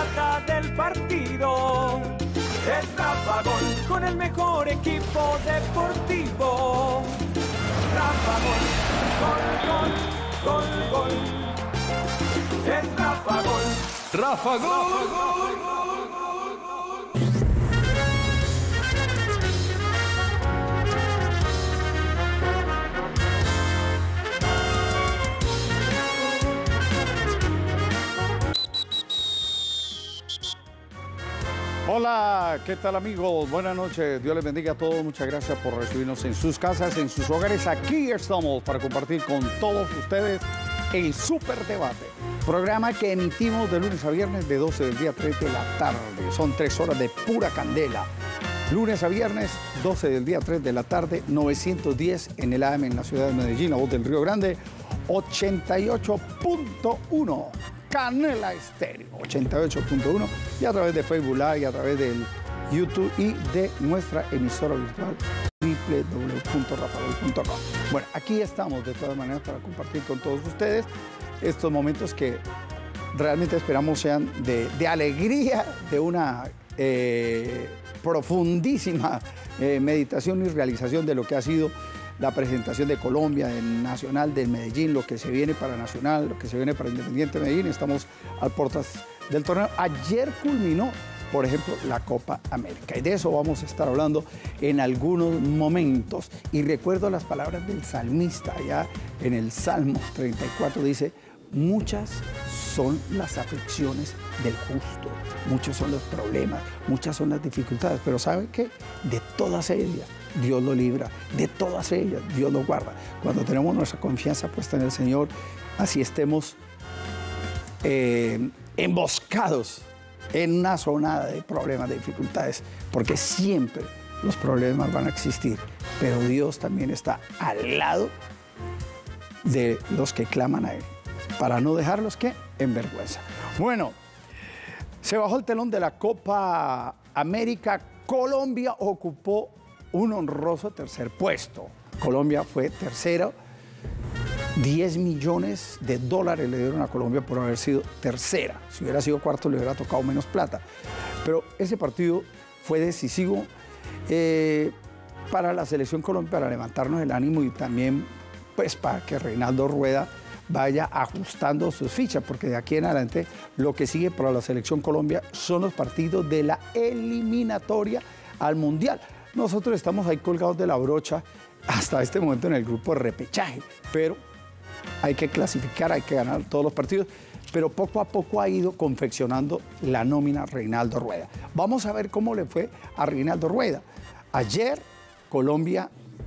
plata del partido. Es Rafa Gol, con el mejor equipo deportivo. Rafa Gol, gol, gol, gol, gol. Es Rafa Gol. Rafa Gol. Hola, ¿qué tal amigos? Buenas noches, Dios les bendiga a todos, muchas gracias por recibirnos en sus casas, en sus hogares. Aquí estamos para compartir con todos ustedes el Super Debate, programa que emitimos de lunes a viernes de 12 del día a 3 de la tarde. Son 3 horas de pura candela. Lunes a viernes, 12 del día a 3 de la tarde, 910 en el AM en la ciudad de Medellín, la voz del Río Grande, 88.1. Canela Estéreo, 88.1, y a través de Facebook Live, y a través del YouTube y de nuestra emisora virtual www.rafagol.com. Bueno, aquí estamos de todas maneras para compartir con todos ustedes estos momentos que realmente esperamos sean de alegría, de una profundísima meditación y realización de lo que ha sido la presentación de Colombia, del Nacional, del Medellín, lo que se viene para Nacional, lo que se viene para Independiente Medellín. Estamos a puertas del torneo. Ayer culminó, por ejemplo, la Copa América. Y de eso vamos a estar hablando en algunos momentos. Y recuerdo las palabras del salmista, allá en el Salmo 34, dice: muchas son las aflicciones del justo, muchos son los problemas, muchas son las dificultades, pero ¿saben qué? De todas ellas Dios lo libra, de todas ellas Dios lo guarda. Cuando tenemos nuestra confianza puesta en el Señor, así estemos emboscados en una zona de problemas, de dificultades, porque siempre los problemas van a existir, pero Dios también está al lado de los que claman a Él, para no dejarlos que en vergüenza. Bueno, se bajó el telón de la Copa América. Colombia ocupó un honroso tercer puesto. Colombia fue tercero. 10 millones de dólares le dieron a Colombia por haber sido tercera. Si hubiera sido cuarto le hubiera tocado menos plata. Pero ese partido fue decisivo para la selección Colombia, para levantarnos el ánimo y también pues para que Reinaldo Rueda vaya ajustando sus fichas, porque de aquí en adelante lo que sigue para la selección Colombia son los partidos de la eliminatoria al Mundial. Nosotros estamos ahí colgados de la brocha hasta este momento en el grupo de repechaje, pero hay que clasificar, hay que ganar todos los partidos, pero poco a poco ha ido confeccionando la nómina Reinaldo Rueda. Vamos a ver cómo le fue a Reinaldo Rueda. Ayer Colombia,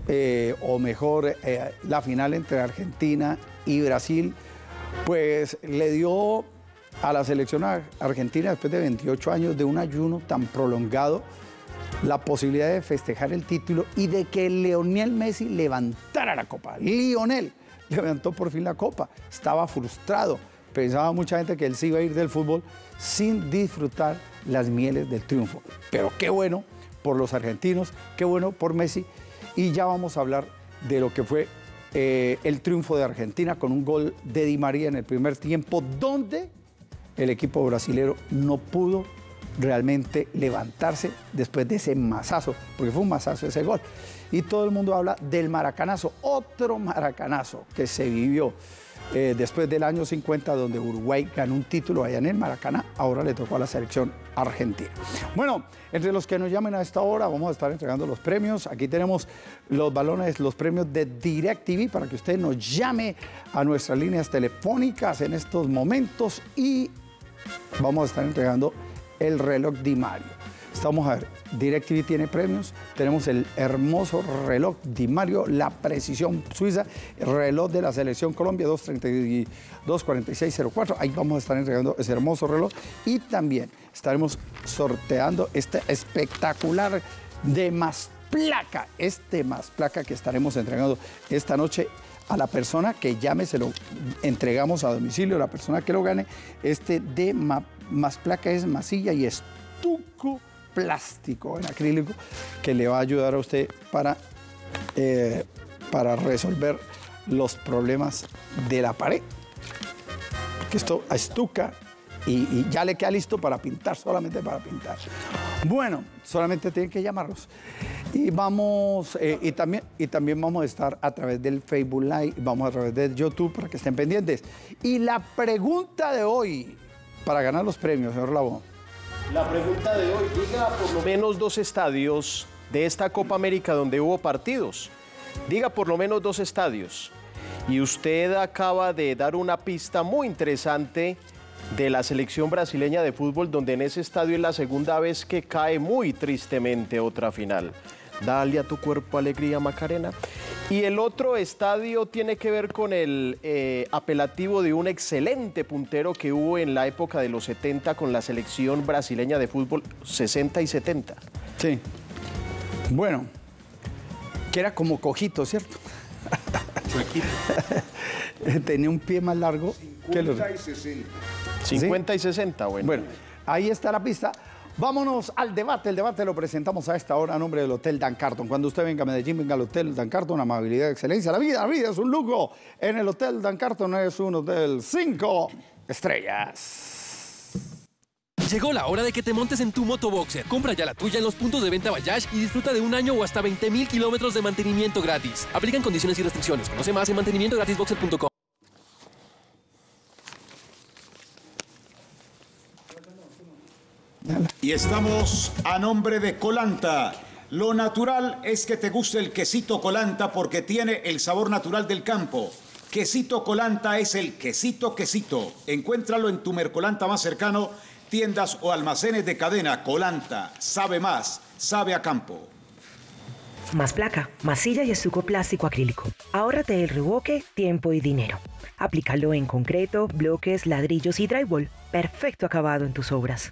la final entre Argentina y Brasil, pues le dio a la selección argentina, después de 28 años de un ayuno tan prolongado, la posibilidad de festejar el título y de que Lionel Messi levantara la copa. Lionel levantó por fin la copa, estaba frustrado, pensaba mucha gente que él se iba a ir del fútbol sin disfrutar las mieles del triunfo. Pero qué bueno por los argentinos, qué bueno por Messi, y ya vamos a hablar de lo que fue el triunfo de Argentina con un gol de Di María en el primer tiempo, donde el equipo brasilero no pudo realmente levantarse después de ese masazo, porque fue un masazo ese gol. Y todo el mundo habla del maracanazo, otro maracanazo que se vivió después del año 50, donde Uruguay ganó un título allá en el Maracaná. Ahora le tocó a la selección argentina. Bueno, entre los que nos llamen a esta hora vamos a estar entregando los premios. Aquí tenemos los balones, los premios de DirecTV para que usted nos llame a nuestras líneas telefónicas en estos momentos, y vamos a estar entregando el reloj Di Mario. Estamos a ver, DirecTV tiene premios, tenemos el hermoso reloj Di Mario, la precisión suiza, el reloj de la selección Colombia 232-4604, ahí vamos a estar entregando ese hermoso reloj, y también estaremos sorteando este espectacular de Más Placa, Más Placa que estaremos entregando esta noche a la persona que llame, se lo entregamos a domicilio, la persona que lo gane. De Más Placa es masilla y estuco plástico en acrílico, que le va a ayudar a usted para resolver los problemas de la pared. Porque esto estuca y ya le queda listo para pintar, solamente para pintar. Bueno, solamente tienen que llamarlos. Y vamos, y también vamos a estar a través del Facebook Live, vamos a través de YouTube para que estén pendientes. Y la pregunta de hoy, para ganar los premios, señor Labo. La pregunta de hoy, diga por lo menos 2 estadios de esta Copa América donde hubo partidos. Diga por lo menos 2 estadios. Y usted acaba de dar una pista muy interesante de la selección brasileña de fútbol, donde en ese estadio es la segunda vez que cae muy tristemente otra final. Dale a tu cuerpo alegría, Macarena. Y el otro estadio tiene que ver con el apelativo de un excelente puntero que hubo en la época de los 70 con la selección brasileña de fútbol, 60 y 70. Sí. Bueno, que era como cojito, ¿cierto? Tenía un pie más largo que los... 50 y 60. 50 y 60, bueno. Bueno, ahí está la pista. Vámonos al debate. El debate lo presentamos a esta hora a nombre del Hotel Dan Carton. Cuando usted venga a Medellín, venga al Hotel Dan Carton, amabilidad, excelencia. La vida es un lujo. En el Hotel Dan Carton es un hotel 5 estrellas. Llegó la hora de que te montes en tu motoboxer. Compra ya la tuya en los puntos de venta Bayash y disfruta de 1 año o hasta 20.000 kilómetros de mantenimiento gratis. Aplican condiciones y restricciones. Conoce más en mantenimientogratisboxer.com. Y estamos a nombre de Colanta. Lo natural es que te guste el quesito Colanta porque tiene el sabor natural del campo. Quesito Colanta es el quesito. Encuéntralo en tu Mercolanta más cercano, tiendas o almacenes de cadena. Colanta, sabe más, sabe a campo. Más placa, masilla y estuco plástico acrílico. Ahórrate el reboque, tiempo y dinero. Aplícalo en concreto, bloques, ladrillos y drywall. Perfecto acabado en tus obras.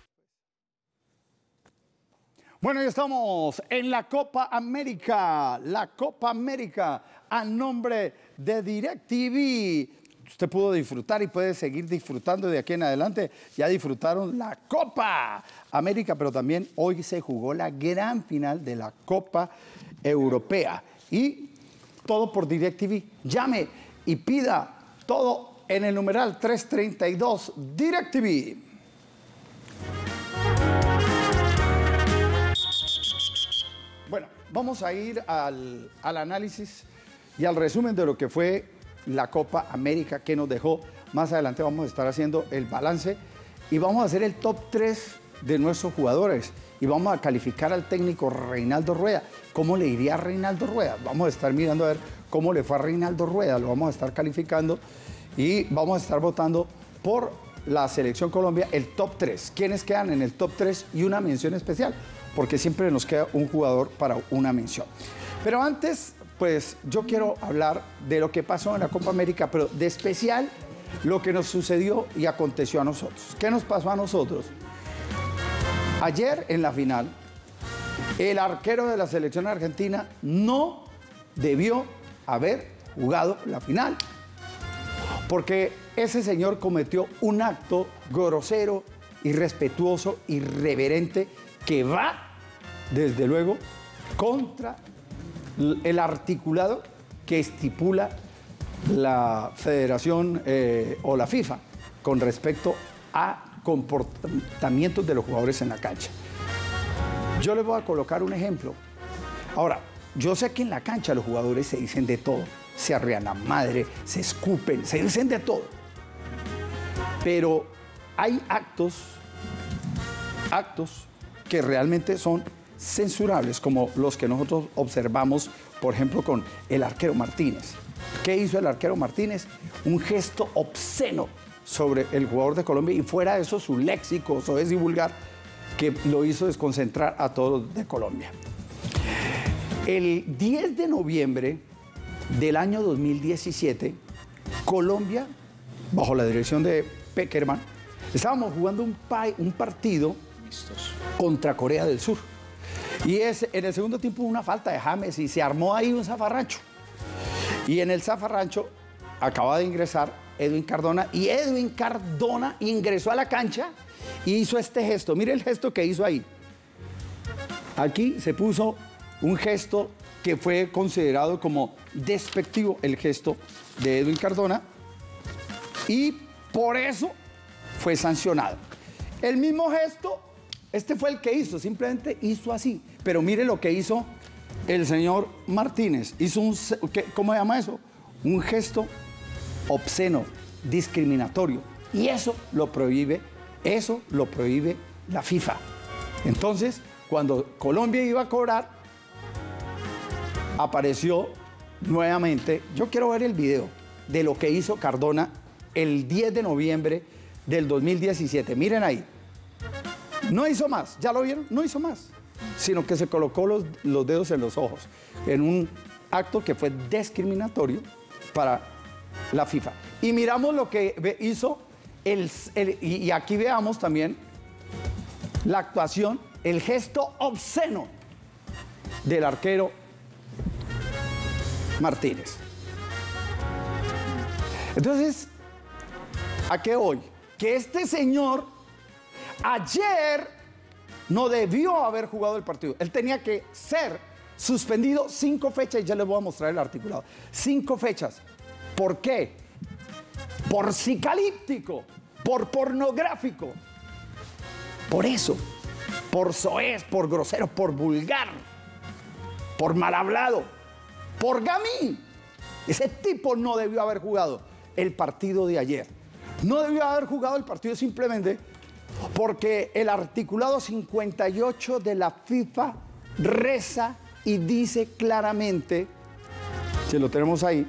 Bueno, ya estamos en la Copa América. La Copa América a nombre de DirecTV. Usted pudo disfrutar y puede seguir disfrutando de aquí en adelante. Ya disfrutaron la Copa América, pero también hoy se jugó la gran final de la Copa Europea. Y todo por DirecTV. Llame y pida todo en el numeral 332 DirecTV. Bueno, vamos a ir al análisis y al resumen de lo que fue la Copa América que nos dejó. Más adelante vamos a estar haciendo el balance y vamos a hacer el top 3 de nuestros jugadores y vamos a calificar al técnico Reinaldo Rueda. ¿Cómo le iría a Reinaldo Rueda? Vamos a estar mirando a ver cómo le fue a Reinaldo Rueda, lo vamos a estar calificando y vamos a estar votando por la Selección Colombia el top 3. ¿Quiénes quedan en el top 3 y una mención especial? Porque siempre nos queda un jugador para una mención. Pero antes, pues yo quiero hablar de lo que pasó en la Copa América, pero de especial lo que nos sucedió y aconteció a nosotros. ¿Qué nos pasó a nosotros? Ayer en la final, el arquero de la selección argentina no debió haber jugado la final, porque ese señor cometió un acto grosero, irrespetuoso, irreverente, que va, desde luego, contra el articulado que estipula la Federación o la FIFA con respecto a comportamientos de los jugadores en la cancha. Yo les voy a colocar un ejemplo. Ahora, yo sé que en la cancha los jugadores se dicen de todo, se arrean la madre, se escupen, se dicen de todo. Pero hay actos que realmente son censurables, como los que nosotros observamos, por ejemplo, con el arquero Martínez. ¿Qué hizo el arquero Martínez? Un gesto obsceno sobre el jugador de Colombia y fuera de eso su léxico soez y vulgar que lo hizo desconcentrar a todos de Colombia. El 10 de noviembre del año 2017, Colombia, bajo la dirección de Peckerman, estábamos jugando un partido contra Corea del Sur. Y en el segundo tiempo una falta de James y se armó ahí un zafarrancho. Y en el zafarrancho acaba de ingresar Edwin Cardona y Edwin Cardona ingresó a la cancha y hizo este gesto. Mire el gesto que hizo ahí. Aquí se puso un gesto que fue considerado como despectivo, el gesto de Edwin Cardona, y por eso fue sancionado. El mismo gesto, este fue el que hizo, simplemente hizo así. Pero mire lo que hizo el señor Martínez. Hizo un, ¿cómo se llama eso? Un gesto obsceno, discriminatorio. Y eso lo prohíbe la FIFA. Entonces, cuando Colombia iba a cobrar, apareció nuevamente. Yo quiero ver el video de lo que hizo Cardona el 10 de noviembre del 2017. Miren ahí. No hizo más, ¿ya lo vieron? No hizo más, sino que se colocó los dedos en los ojos en un acto que fue discriminatorio para la FIFA. Y miramos lo que hizo y aquí veamos también la actuación, el gesto obsceno del arquero Martínez. Entonces, ¿a qué voy? Que este señor ayer no debió haber jugado el partido. Él tenía que ser suspendido 5 fechas y ya les voy a mostrar el articulado. 5 fechas. ¿Por qué? Por psicalíptico, por pornográfico. Por eso, por soez, por grosero, por vulgar, por mal hablado, por gamín. Ese tipo no debió haber jugado el partido de ayer. No debió haber jugado el partido simplemente porque el articulado 58 de la FIFA reza y dice claramente, si lo tenemos ahí,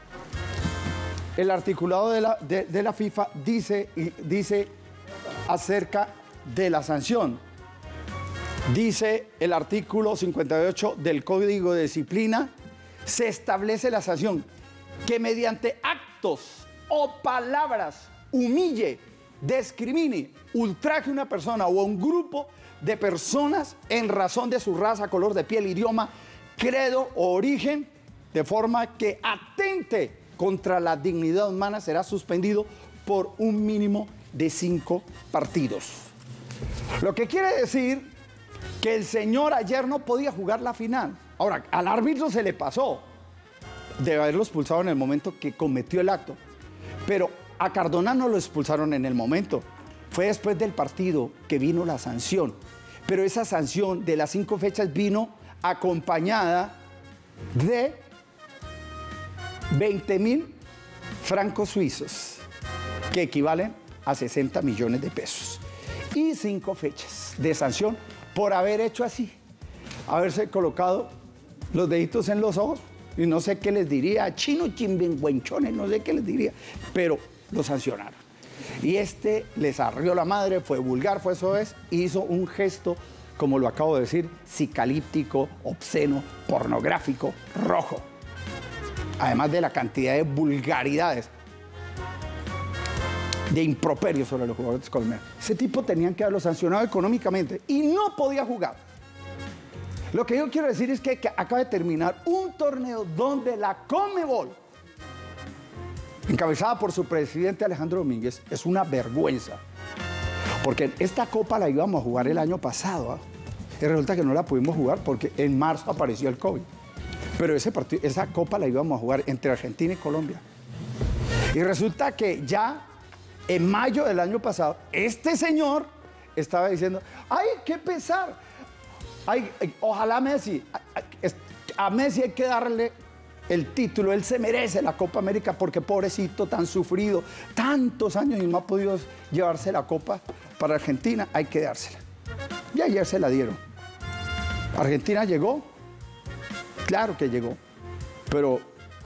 el articulado de la FIFA dice acerca de la sanción. Dice el artículo 58 del Código de Disciplina, se establece la sanción que mediante actos o palabras humille, discrimine, ultraje a una persona o a un grupo de personas en razón de su raza, color de piel, idioma, credo o origen, de forma que atente contra la dignidad humana, será suspendido por un mínimo de 5 partidos. Lo que quiere decir que el señor ayer no podía jugar la final. Ahora, al árbitro se le pasó de haberlo expulsado en el momento que cometió el acto, pero a Cardona no lo expulsaron en el momento. Fue después del partido que vino la sanción. Pero esa sanción de las 5 fechas vino acompañada de 20.000 francos suizos, que equivalen a 60 millones de pesos. Y 5 fechas de sanción por haber hecho así, haberse colocado los deditos en los ojos, y no sé qué les diría, chino chimbengüenchones, no sé qué les diría, pero lo sancionaron. Y este les arrió la madre, fue vulgar, fue soez, hizo un gesto, como lo acabo de decir, psicalíptico, obsceno, pornográfico, rojo. Además de la cantidad de vulgaridades, de improperios sobre los jugadores colombianos. Ese tipo tenían que haberlo sancionado económicamente y no podía jugar. Lo que yo quiero decir es que acaba de terminar un torneo donde la Conmebol, encabezada por su presidente Alejandro Domínguez, es una vergüenza. Porque esta copa la íbamos a jugar el año pasado, ¿eh? Y resulta que no la pudimos jugar porque en marzo apareció el COVID. Pero esa copa la íbamos a jugar entre Argentina y Colombia. Y resulta que ya en mayo del año pasado, este señor estaba diciendo, ¡ay, qué pesar! Ay, ojalá Messi, a Messi hay que darle el título, él se merece la Copa América porque pobrecito, tan sufrido, tantos años y no ha podido llevarse la Copa para Argentina, hay que dársela. Y ayer se la dieron. Argentina llegó, claro que llegó, pero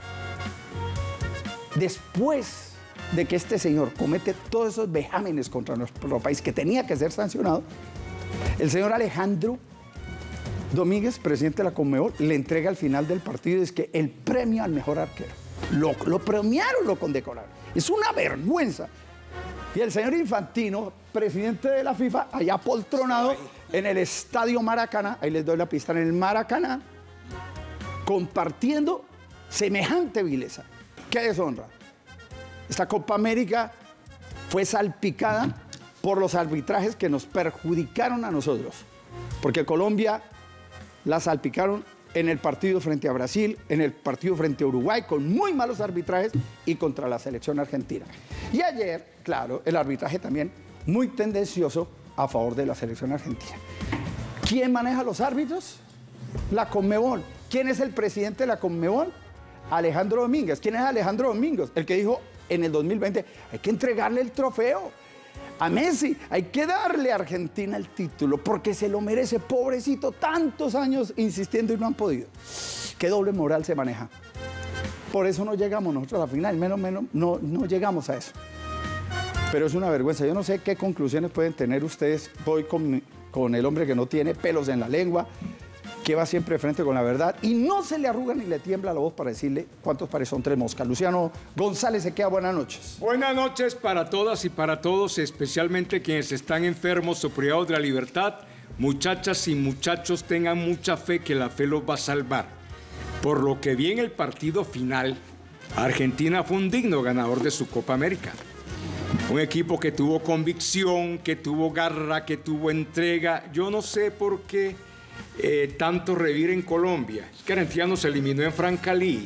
después de que este señor comete todos esos vejámenes contra nuestro país que tenía que ser sancionado, el señor Alejandro Domínguez, presidente de la Conmebol, le entrega al final del partido es que el premio al mejor arquero. Lo premiaron, lo condecoraron. Es una vergüenza. Y el señor Infantino, presidente de la FIFA, allá poltronado en el Estadio Maracaná, ahí les doy la pista, en el Maracaná, compartiendo semejante vileza. ¡Qué deshonra! Esta Copa América fue salpicada por los arbitrajes que nos perjudicaron a nosotros. Porque Colombia la salpicaron en el partido frente a Brasil, en el partido frente a Uruguay, con muy malos arbitrajes y contra la selección argentina. Y ayer, claro, el arbitraje también muy tendencioso a favor de la selección argentina. ¿Quién maneja los árbitros? La Conmebol. ¿Quién es el presidente de la Conmebol? Alejandro Domínguez. ¿Quién es Alejandro Domínguez? El que dijo en el 2020, hay que entregarle el trofeo a Messi, hay que darle a Argentina el título porque se lo merece, pobrecito, tantos años insistiendo y no han podido. ¿Qué doble moral se maneja? Por eso no llegamos nosotros a la final, no llegamos a eso. Pero es una vergüenza, yo no sé qué conclusiones pueden tener ustedes. Voy con el hombre que no tiene pelos en la lengua, que va siempre de frente con la verdad y no se le arruga ni le tiembla la voz para decirle cuántos pares son 3 moscas. Luciano González se queda, buenas noches. Buenas noches para todas y para todos, especialmente quienes están enfermos o privados de la libertad. Muchachas y muchachos, tengan mucha fe que la fe los va a salvar. Por lo que vi en el partido final, Argentina fue un digno ganador de su Copa América. Un equipo que tuvo convicción, que tuvo garra, que tuvo entrega. Yo no sé por qué tanto revir en Colombia. Es que Argentina nos eliminó en Francalí.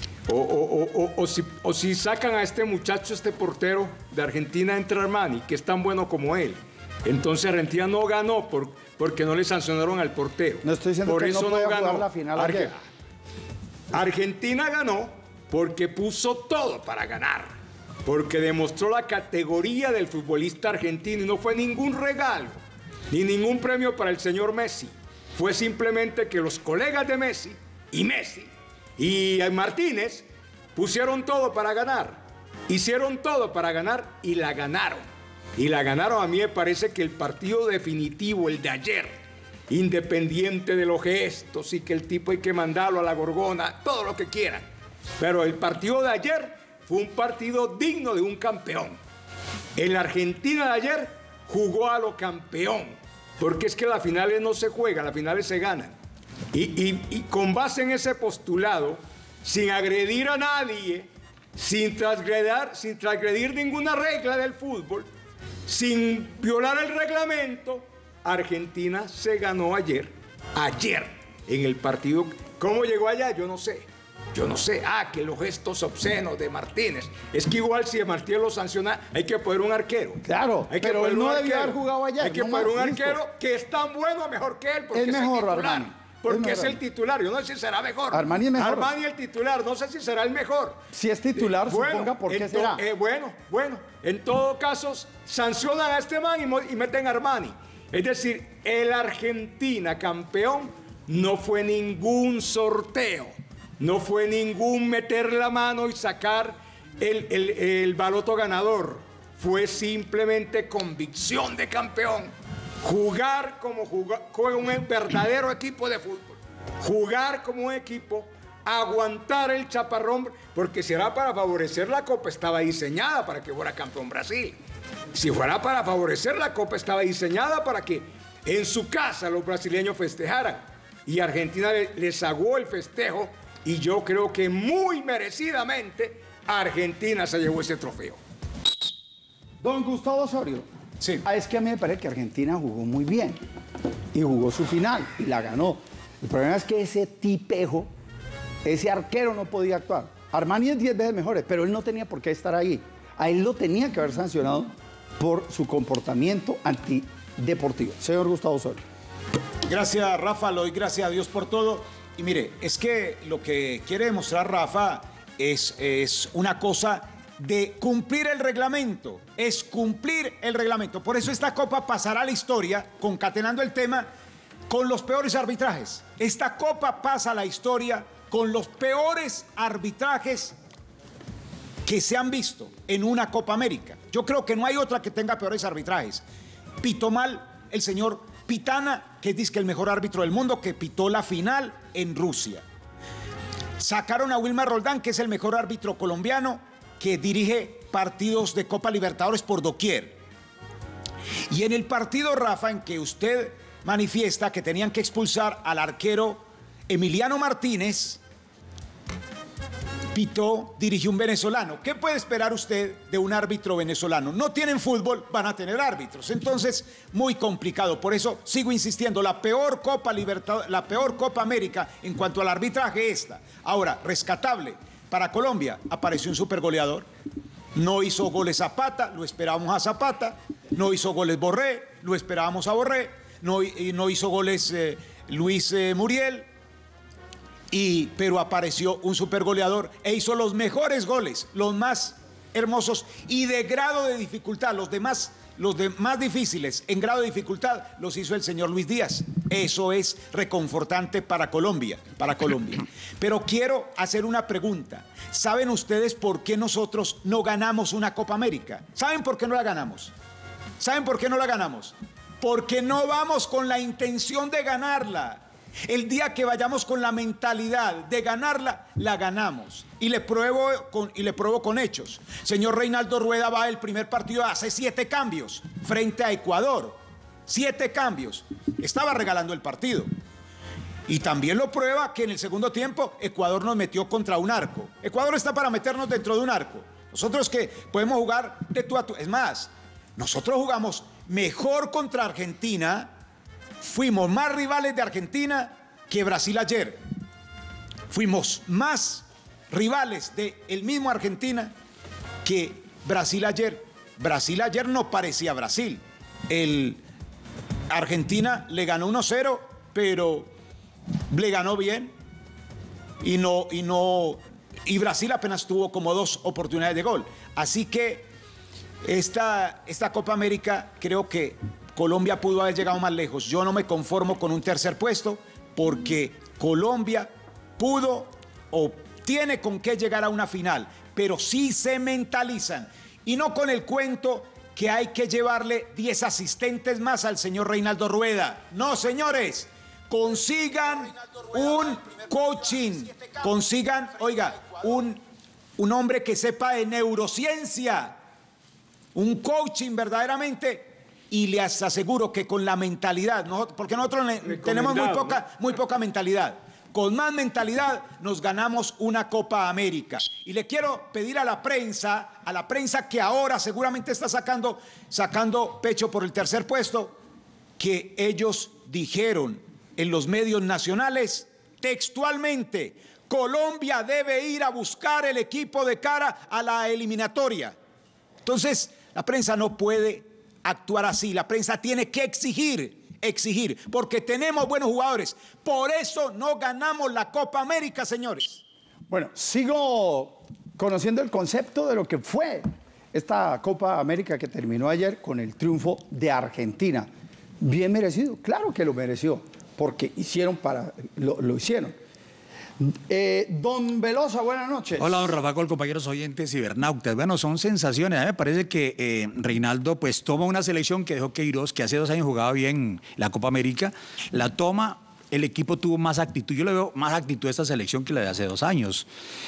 O si sacan a este muchacho, este portero de Argentina, entra Armani, que es tan bueno como él. Entonces Argentina no ganó porque no le sancionaron al portero. No estoy diciendo por que eso no podía ganó. jugar la final ayer. Argentina ganó porque puso todo para ganar. Porque demostró la categoría del futbolista argentino y no fue ningún regalo, ni ningún premio para el señor Messi. Fue simplemente que los colegas de Messi y Martínez pusieron todo para ganar. Hicieron todo para ganar y la ganaron. Y la ganaron. A mí me parece que el partido definitivo, el de ayer, independiente de los gestos y que el tipo hay que mandarlo a la gorgona, todo lo que quieran. Pero el partido de ayer fue un partido digno de un campeón. El Argentina de ayer jugó a lo campeón, porque es que las finales no se juegan, las finales se ganan. Y con base en ese postulado, sin agredir a nadie, sin transgredir ninguna regla del fútbol, sin violar el reglamento, Argentina se ganó ayer, en el partido. ¿Cómo llegó allá? Yo no sé. Que los gestos obscenos de Martínez. Es que igual si Martínez lo sanciona, hay que poner un arquero. Claro, pero él no debió haber jugado allá. Hay que poner un arquero que es tan bueno o mejor que él, porque es mejor, el titular. Armani. Porque es el titular. Yo no sé si será mejor. Armani es mejor. Armani el titular, no sé si será el mejor. Si es titular, suponga por qué será. Bueno, en todo caso, sancionan a este man y meten a Armani. Es decir, el Argentina campeón no fue ningún sorteo. No fue ningún meter la mano y sacar el baloto ganador. Fue simplemente convicción de campeón. Jugar como juega un verdadero equipo de fútbol. Jugar como un equipo, aguantar el chaparrón, porque si era para favorecer la Copa, estaba diseñada para que fuera campeón Brasil. Si fuera para favorecer la Copa, estaba diseñada para que en su casa los brasileños festejaran. Y Argentina les aguó el festejo. Y yo creo que muy merecidamente Argentina se llevó ese trofeo. Don Gustavo Osorio. Sí. Es que a mí me parece que Argentina jugó muy bien. Y jugó su final y la ganó. El problema es que ese tipejo, ese arquero no podía actuar. Armani es 10 veces mejor, pero él no tenía por qué estar ahí. A él lo tenía que haber sancionado por su comportamiento antideportivo. Señor Gustavo Osorio. Gracias, Rafa, le doy gracias a Dios por todo. Y mire, es que lo que quiere demostrar Rafa es una cosa de cumplir el reglamento. Es cumplir el reglamento. Por eso esta Copa pasará a la historia, concatenando el tema, con los peores arbitrajes. Esta Copa pasa a la historia con los peores arbitrajes que se han visto en una Copa América. Yo creo que no hay otra que tenga peores arbitrajes. Pitó mal el señor Pitana, que dice que el mejor árbitro del mundo, que pitó la final en Rusia. Sacaron a Wilmar Roldán, que es el mejor árbitro colombiano, que dirige partidos de Copa Libertadores por doquier. Y en el partido, Rafa, en que usted manifiesta que tenían que expulsar al arquero Emiliano Martínez, pitó, dirigió un venezolano. ¿Qué puede esperar usted de un árbitro venezolano? No tienen fútbol, van a tener árbitros. Entonces, muy complicado. Por eso sigo insistiendo, la peor Copa América en cuanto al arbitraje esta. Ahora, rescatable. Para Colombia apareció un supergoleador. No hizo goles Zapata, lo esperábamos a Zapata. No hizo goles Borré, lo esperábamos a Borré. No hizo goles Luis Muriel. Pero apareció un supergoleador e hizo los mejores goles, los más hermosos y de grado de dificultad. Los demás más difíciles en grado de dificultad los hizo el señor Luis Díaz. Eso es reconfortante para Colombia. Pero quiero hacer una pregunta. ¿Saben ustedes por qué nosotros no ganamos una Copa América? ¿Saben por qué no la ganamos? ¿Saben por qué no la ganamos? Porque no vamos con la intención de ganarla. El día que vayamos con la mentalidad de ganarla, la ganamos. Y le pruebo con hechos. Señor Reinaldo Rueda va el primer partido, hace 7 cambios frente a Ecuador. 7 cambios. Estaba regalando el partido. Y también lo prueba que en el segundo tiempo Ecuador nos metió contra un arco. Ecuador está para meternos dentro de un arco. Nosotros que podemos jugar de tú a tú. Es más, nosotros jugamos mejor contra Argentina. Fuimos más rivales de Argentina que Brasil ayer. Fuimos más rivales del mismo Argentina que Brasil ayer. Brasil ayer no parecía Brasil. Argentina le ganó 1-0, pero le ganó bien. Y Brasil apenas tuvo como 2 oportunidades de gol. Así que esta Copa América creo que Colombia pudo haber llegado más lejos. Yo no me conformo con un tercer puesto porque Colombia pudo o tiene con qué llegar a una final, pero sí se mentalizan y no con el cuento que hay que llevarle 10 asistentes más al señor Reinaldo Rueda. No, señores, consigan un coaching, consigan, oiga, un hombre que sepa de neurociencia, un coaching verdaderamente. Y les aseguro que con la mentalidad, porque nosotros tenemos muy poca mentalidad. Con más mentalidad nos ganamos una Copa América. Y le quiero pedir a la prensa que ahora seguramente está sacando pecho por el tercer puesto, que ellos dijeron en los medios nacionales textualmente: Colombia debe ir a buscar el equipo de cara a la eliminatoria. Entonces, la prensa no puede actuar así. La prensa tiene que exigir, porque tenemos buenos jugadores. Por eso no ganamos la Copa América, señores. Bueno, sigo conociendo el concepto de lo que fue esta Copa América que terminó ayer con el triunfo de Argentina. Bien merecido, claro que lo mereció, porque lo hicieron. Don Velosa, buenas noches. Hola, don Rafael, compañeros oyentes cibernautas. Bueno, son sensaciones. A mí me parece que Reinaldo pues toma una selección que dejó Queiroz, que hace 2 años jugaba bien la Copa América, la toma, el equipo tuvo más actitud. Yo le veo más actitud a esta selección que la de hace 2 años.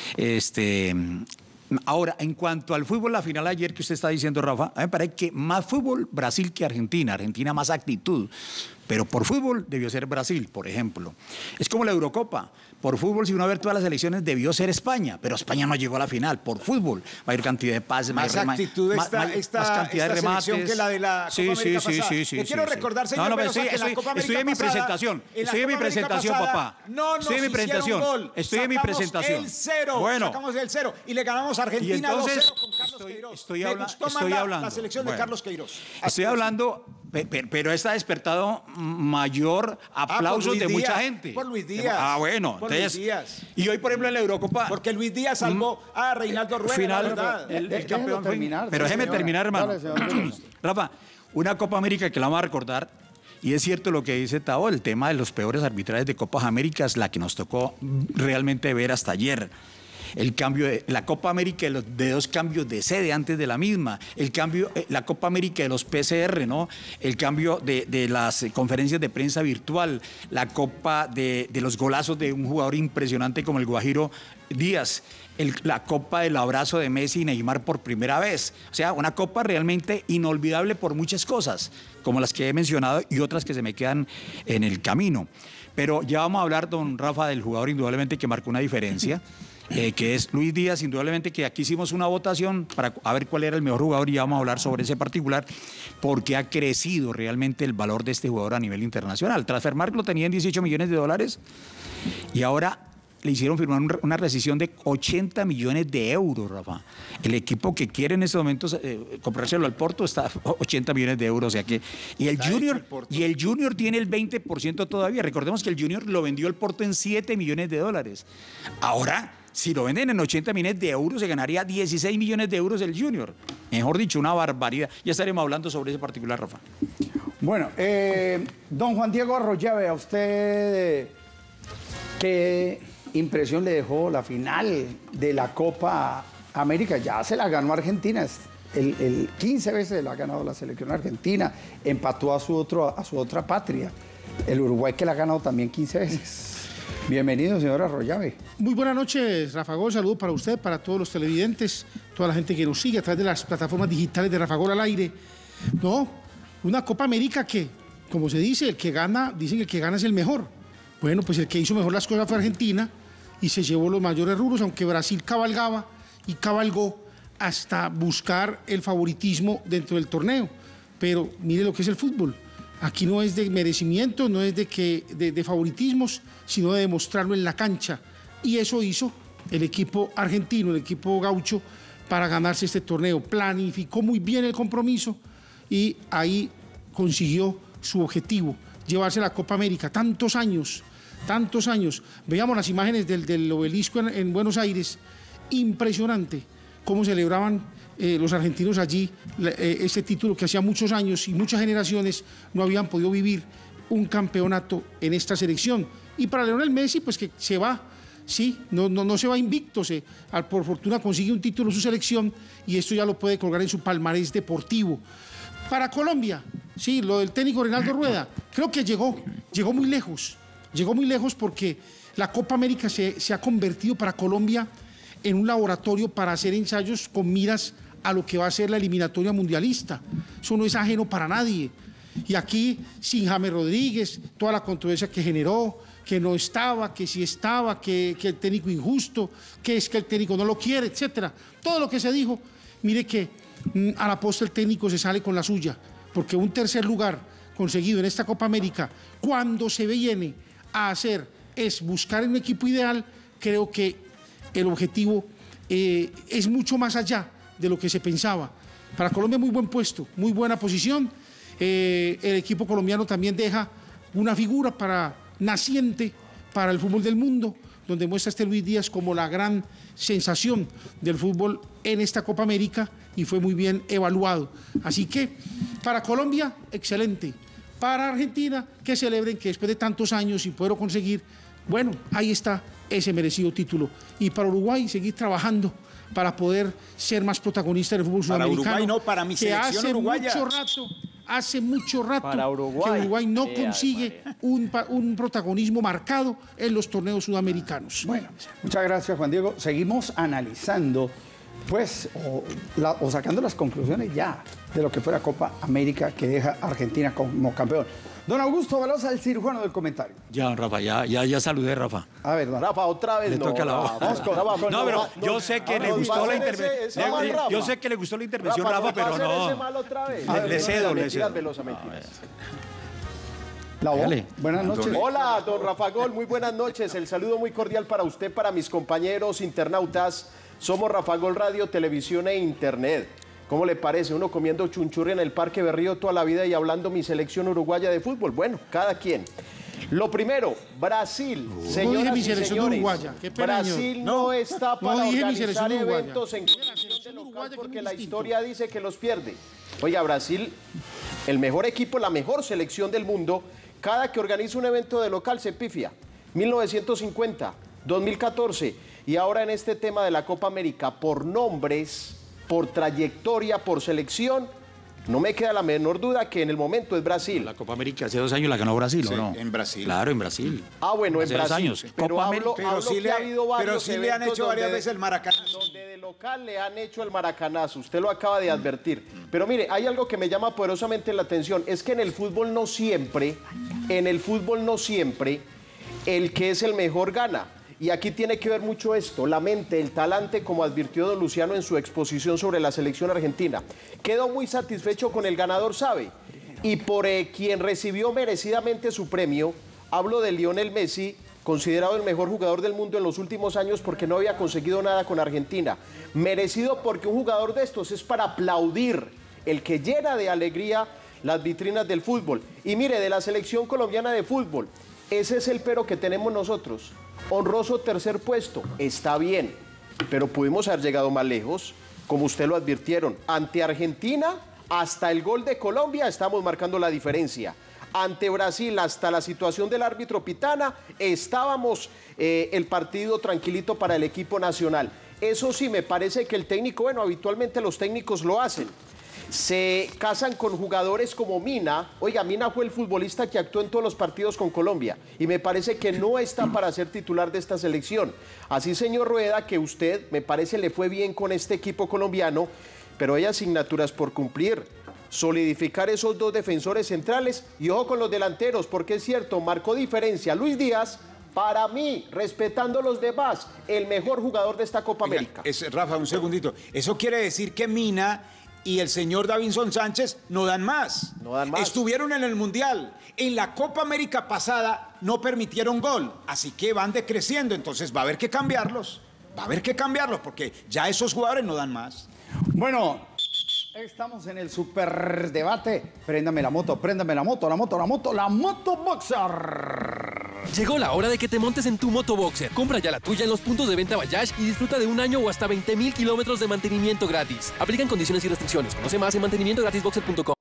Ahora, en cuanto al fútbol, la final ayer que usted está diciendo, Rafa, a mí me parece que más fútbol Brasil que Argentina. Argentina más actitud. Pero por fútbol debió ser Brasil, por ejemplo. Es como la Eurocopa. Por fútbol, si uno ve todas las elecciones, debió ser España, pero España no llegó a la final. Por fútbol va a haber cantidad de pases, más actitud esta selección que la de la Copa América pasada. Sí. Quiero recordar, señor Velosa, que la Copa América estoy en mi presentación. Estoy en mi presentación, papá. Estoy en mi presentación. Estoy en mi presentación. El 0. Bueno. Sacamos el 0 y le ganamos a Argentina 2-0 con Carlos Queiroz. Estoy hablando. La selección de Carlos Queiroz. Estoy hablando. Pero esta ha despertado mayor aplauso de mucha gente. Por Luis Díaz. Bueno. Por Luis Díaz. Y hoy, por ejemplo, en la Eurocopa. Porque Luis Díaz salvó a Reinaldo Rueda. Final, el campeón. Pero déjeme terminar, hermano. Rafa, una Copa América que la vamos a recordar. Y es cierto lo que dice Tao, el tema de los peores arbitrajes de Copas Américas, la que nos tocó realmente ver hasta ayer. El cambio de la Copa América de 2 cambios de sede antes de la misma, la Copa América de los PCR, ¿no? El cambio de las conferencias de prensa virtual, la Copa de los golazos de un jugador impresionante como el Guajiro Díaz, la Copa del abrazo de Messi y Neymar por primera vez. O sea, una Copa realmente inolvidable por muchas cosas, como las que he mencionado y otras que se me quedan en el camino. Pero ya vamos a hablar, don Rafa, del jugador indudablemente que marcó una diferencia. que es Luis Díaz, indudablemente que aquí hicimos una votación para a ver cuál era el mejor jugador y ya vamos a hablar sobre ese particular, porque ha crecido realmente el valor de este jugador a nivel internacional. Transfermarkt lo tenía en 18 millones de dólares y ahora le hicieron firmar una rescisión de 80 millones de euros, Rafa. El equipo que quiere en estos momentos comprárselo al Porto está a 80 millones de euros. O sea que, y el Junior tiene el 20% todavía. Recordemos que el Junior lo vendió el Porto en 7 millones de dólares. Ahora, si lo venden en 80 millones de euros, se ganaría 16 millones de euros el Junior. Mejor dicho, una barbaridad. Ya estaremos hablando sobre ese particular, Rafa. Bueno, don Juan Diego Arroyave, a usted, ¿qué impresión le dejó la final de la Copa América? Ya se la ganó Argentina, el 15 veces la ha ganado la selección argentina, empató a su otra patria, el Uruguay, que la ha ganado también 15 veces. Bienvenido, señor Arroyave. Muy buenas noches, Rafa Gol. Saludos para usted, para todos los televidentes, toda la gente que nos sigue a través de las plataformas digitales de Rafa Gol al aire. No, una Copa América que, como se dice, el que gana, dicen que el que gana es el mejor. Bueno, pues el que hizo mejor las cosas fue Argentina y se llevó los mayores rubros, aunque Brasil cabalgaba y cabalgó hasta buscar el favoritismo dentro del torneo. Pero mire lo que es el fútbol. Aquí no es de merecimiento, no es de favoritismos, sino de demostrarlo en la cancha. Y eso hizo el equipo argentino, el equipo gaucho, para ganarse este torneo. Planificó muy bien el compromiso y ahí consiguió su objetivo, llevarse la Copa América. Tantos años. Veíamos las imágenes del obelisco en Buenos Aires. Impresionante cómo celebraban los argentinos allí este título que hacía muchos años y muchas generaciones no habían podido vivir un campeonato en esta selección. Y para Lionel Messi, pues que se va, sí, no se va invicto, por fortuna consigue un título en su selección y esto ya lo puede colgar en su palmarés deportivo. Para Colombia, sí, lo del técnico Reinaldo Rueda, creo que llegó muy lejos porque la Copa América se ha convertido para Colombia en un laboratorio para hacer ensayos con miras a lo que va a ser la eliminatoria mundialista. Eso no es ajeno para nadie. Y aquí, sin James Rodríguez, toda la controversia que generó, que no estaba, que sí estaba, que el técnico injusto, que es que el técnico no lo quiere, etcétera. Todo lo que se dijo, mire que a la postre el técnico se sale con la suya, porque un tercer lugar conseguido en esta Copa América, cuando se viene a hacer es buscar un equipo ideal, creo que el objetivo es mucho más allá de lo que se pensaba. Para Colombia muy buen puesto, muy buena posición. El equipo colombiano también deja una figura naciente para el fútbol del mundo, donde muestra Luis Díaz como la gran sensación del fútbol en esta Copa América y fue muy bien evaluado. Así que para Colombia, excelente. Para Argentina, que celebren que después de tantos años sin poderlo conseguir, bueno, ahí está ese merecido título. Y para Uruguay, seguir trabajando para poder ser más protagonista del fútbol sudamericano. Para Uruguay no, para mi selección uruguaya. Hace mucho rato que Uruguay no consigue un protagonismo marcado en los torneos sudamericanos. Bueno, muchas gracias, Juan Diego. Seguimos analizando, pues, o sacando las conclusiones ya de lo que fue la Copa América que deja a Argentina como campeón. Don Augusto Velosa, el cirujano del comentario. Ya, Rafa, ya saludé, Rafa. A ver, don Rafa, otra vez le toca la voz. No, pero yo sé que le gustó la intervención. Yo sé que le gustó la intervención, Rafa, pero no. Le cedo. La voz. Buenas noches. Hola, don Rafa Gol, muy buenas noches. El saludo muy cordial para usted, para mis compañeros internautas. Somos Rafa Gol Radio, Televisión e Internet. ¿Cómo le parece? Uno comiendo chunchurri en el Parque Berrío toda la vida y hablando mi selección uruguaya de fútbol. Bueno, cada quien. Lo primero, Brasil. Señoras y señores, Brasil no está para organizar eventos en condición de local porque la historia dice que los pierde. Oiga, Brasil, el mejor equipo, la mejor selección del mundo, cada que organiza un evento de local se pifia. 1950, 2014 y ahora en este tema de la Copa América, por nombres, por trayectoria, por selección, no me queda la menor duda que en el momento es Brasil. La Copa América hace 2 años la ganó Brasil, ¿o no? En Brasil. Claro, en Brasil. Ah, bueno, en Brasil. Años. Pero sí le han hecho varias veces el maracanazo. Donde de local le han hecho el maracanazo, usted lo acaba de advertir. Pero mire, hay algo que me llama poderosamente la atención, es que en el fútbol no siempre, el que es el mejor gana. Y aquí tiene que ver mucho esto, la mente, el talante, como advirtió don Luciano en su exposición sobre la selección argentina. Quedó muy satisfecho con el ganador, ¿sabe? Y por quien recibió merecidamente su premio, hablo de Lionel Messi, considerado el mejor jugador del mundo en los últimos años porque no había conseguido nada con Argentina. Merecido porque un jugador de estos es para aplaudir, el que llena de alegría las vitrinas del fútbol. Y mire, de la selección colombiana de fútbol, ese es el pero que tenemos nosotros. Honroso tercer puesto, está bien, pero pudimos haber llegado más lejos, como usted lo advirtieron. Ante Argentina, hasta el gol de Colombia estamos marcando la diferencia. Ante Brasil, hasta la situación del árbitro Pitana, estábamos el partido tranquilito para el equipo nacional. Eso sí, me parece que el técnico, bueno, habitualmente los técnicos lo hacen. Se casan con jugadores como Mina. Oiga, Mina fue el futbolista que actuó en todos los partidos con Colombia y me parece que no está para ser titular de esta selección. Así, señor Rueda, que usted, me parece, le fue bien con este equipo colombiano, pero hay asignaturas por cumplir. Solidificar esos dos defensores centrales y ojo con los delanteros, porque es cierto, marcó diferencia Luis Díaz, para mí, respetando los demás, el mejor jugador de esta Copa América. Rafa, un segundito. Eso quiere decir que Mina y el señor Davinson Sánchez no dan más. No dan más. Estuvieron en el Mundial. En la Copa América pasada no permitieron gol, así que van decreciendo. Entonces va a haber que cambiarlos. Va a haber que cambiarlos porque ya esos jugadores no dan más. Bueno, estamos en el superdebate. Préndame la moto, la Moto Boxer. Llegó la hora de que te montes en tu Moto Boxer. Compra ya la tuya en los puntos de venta Bajaj y disfruta de un año o hasta 20.000 kilómetros de mantenimiento gratis. Aplican condiciones y restricciones. Conoce más en mantenimientogratisboxer.com.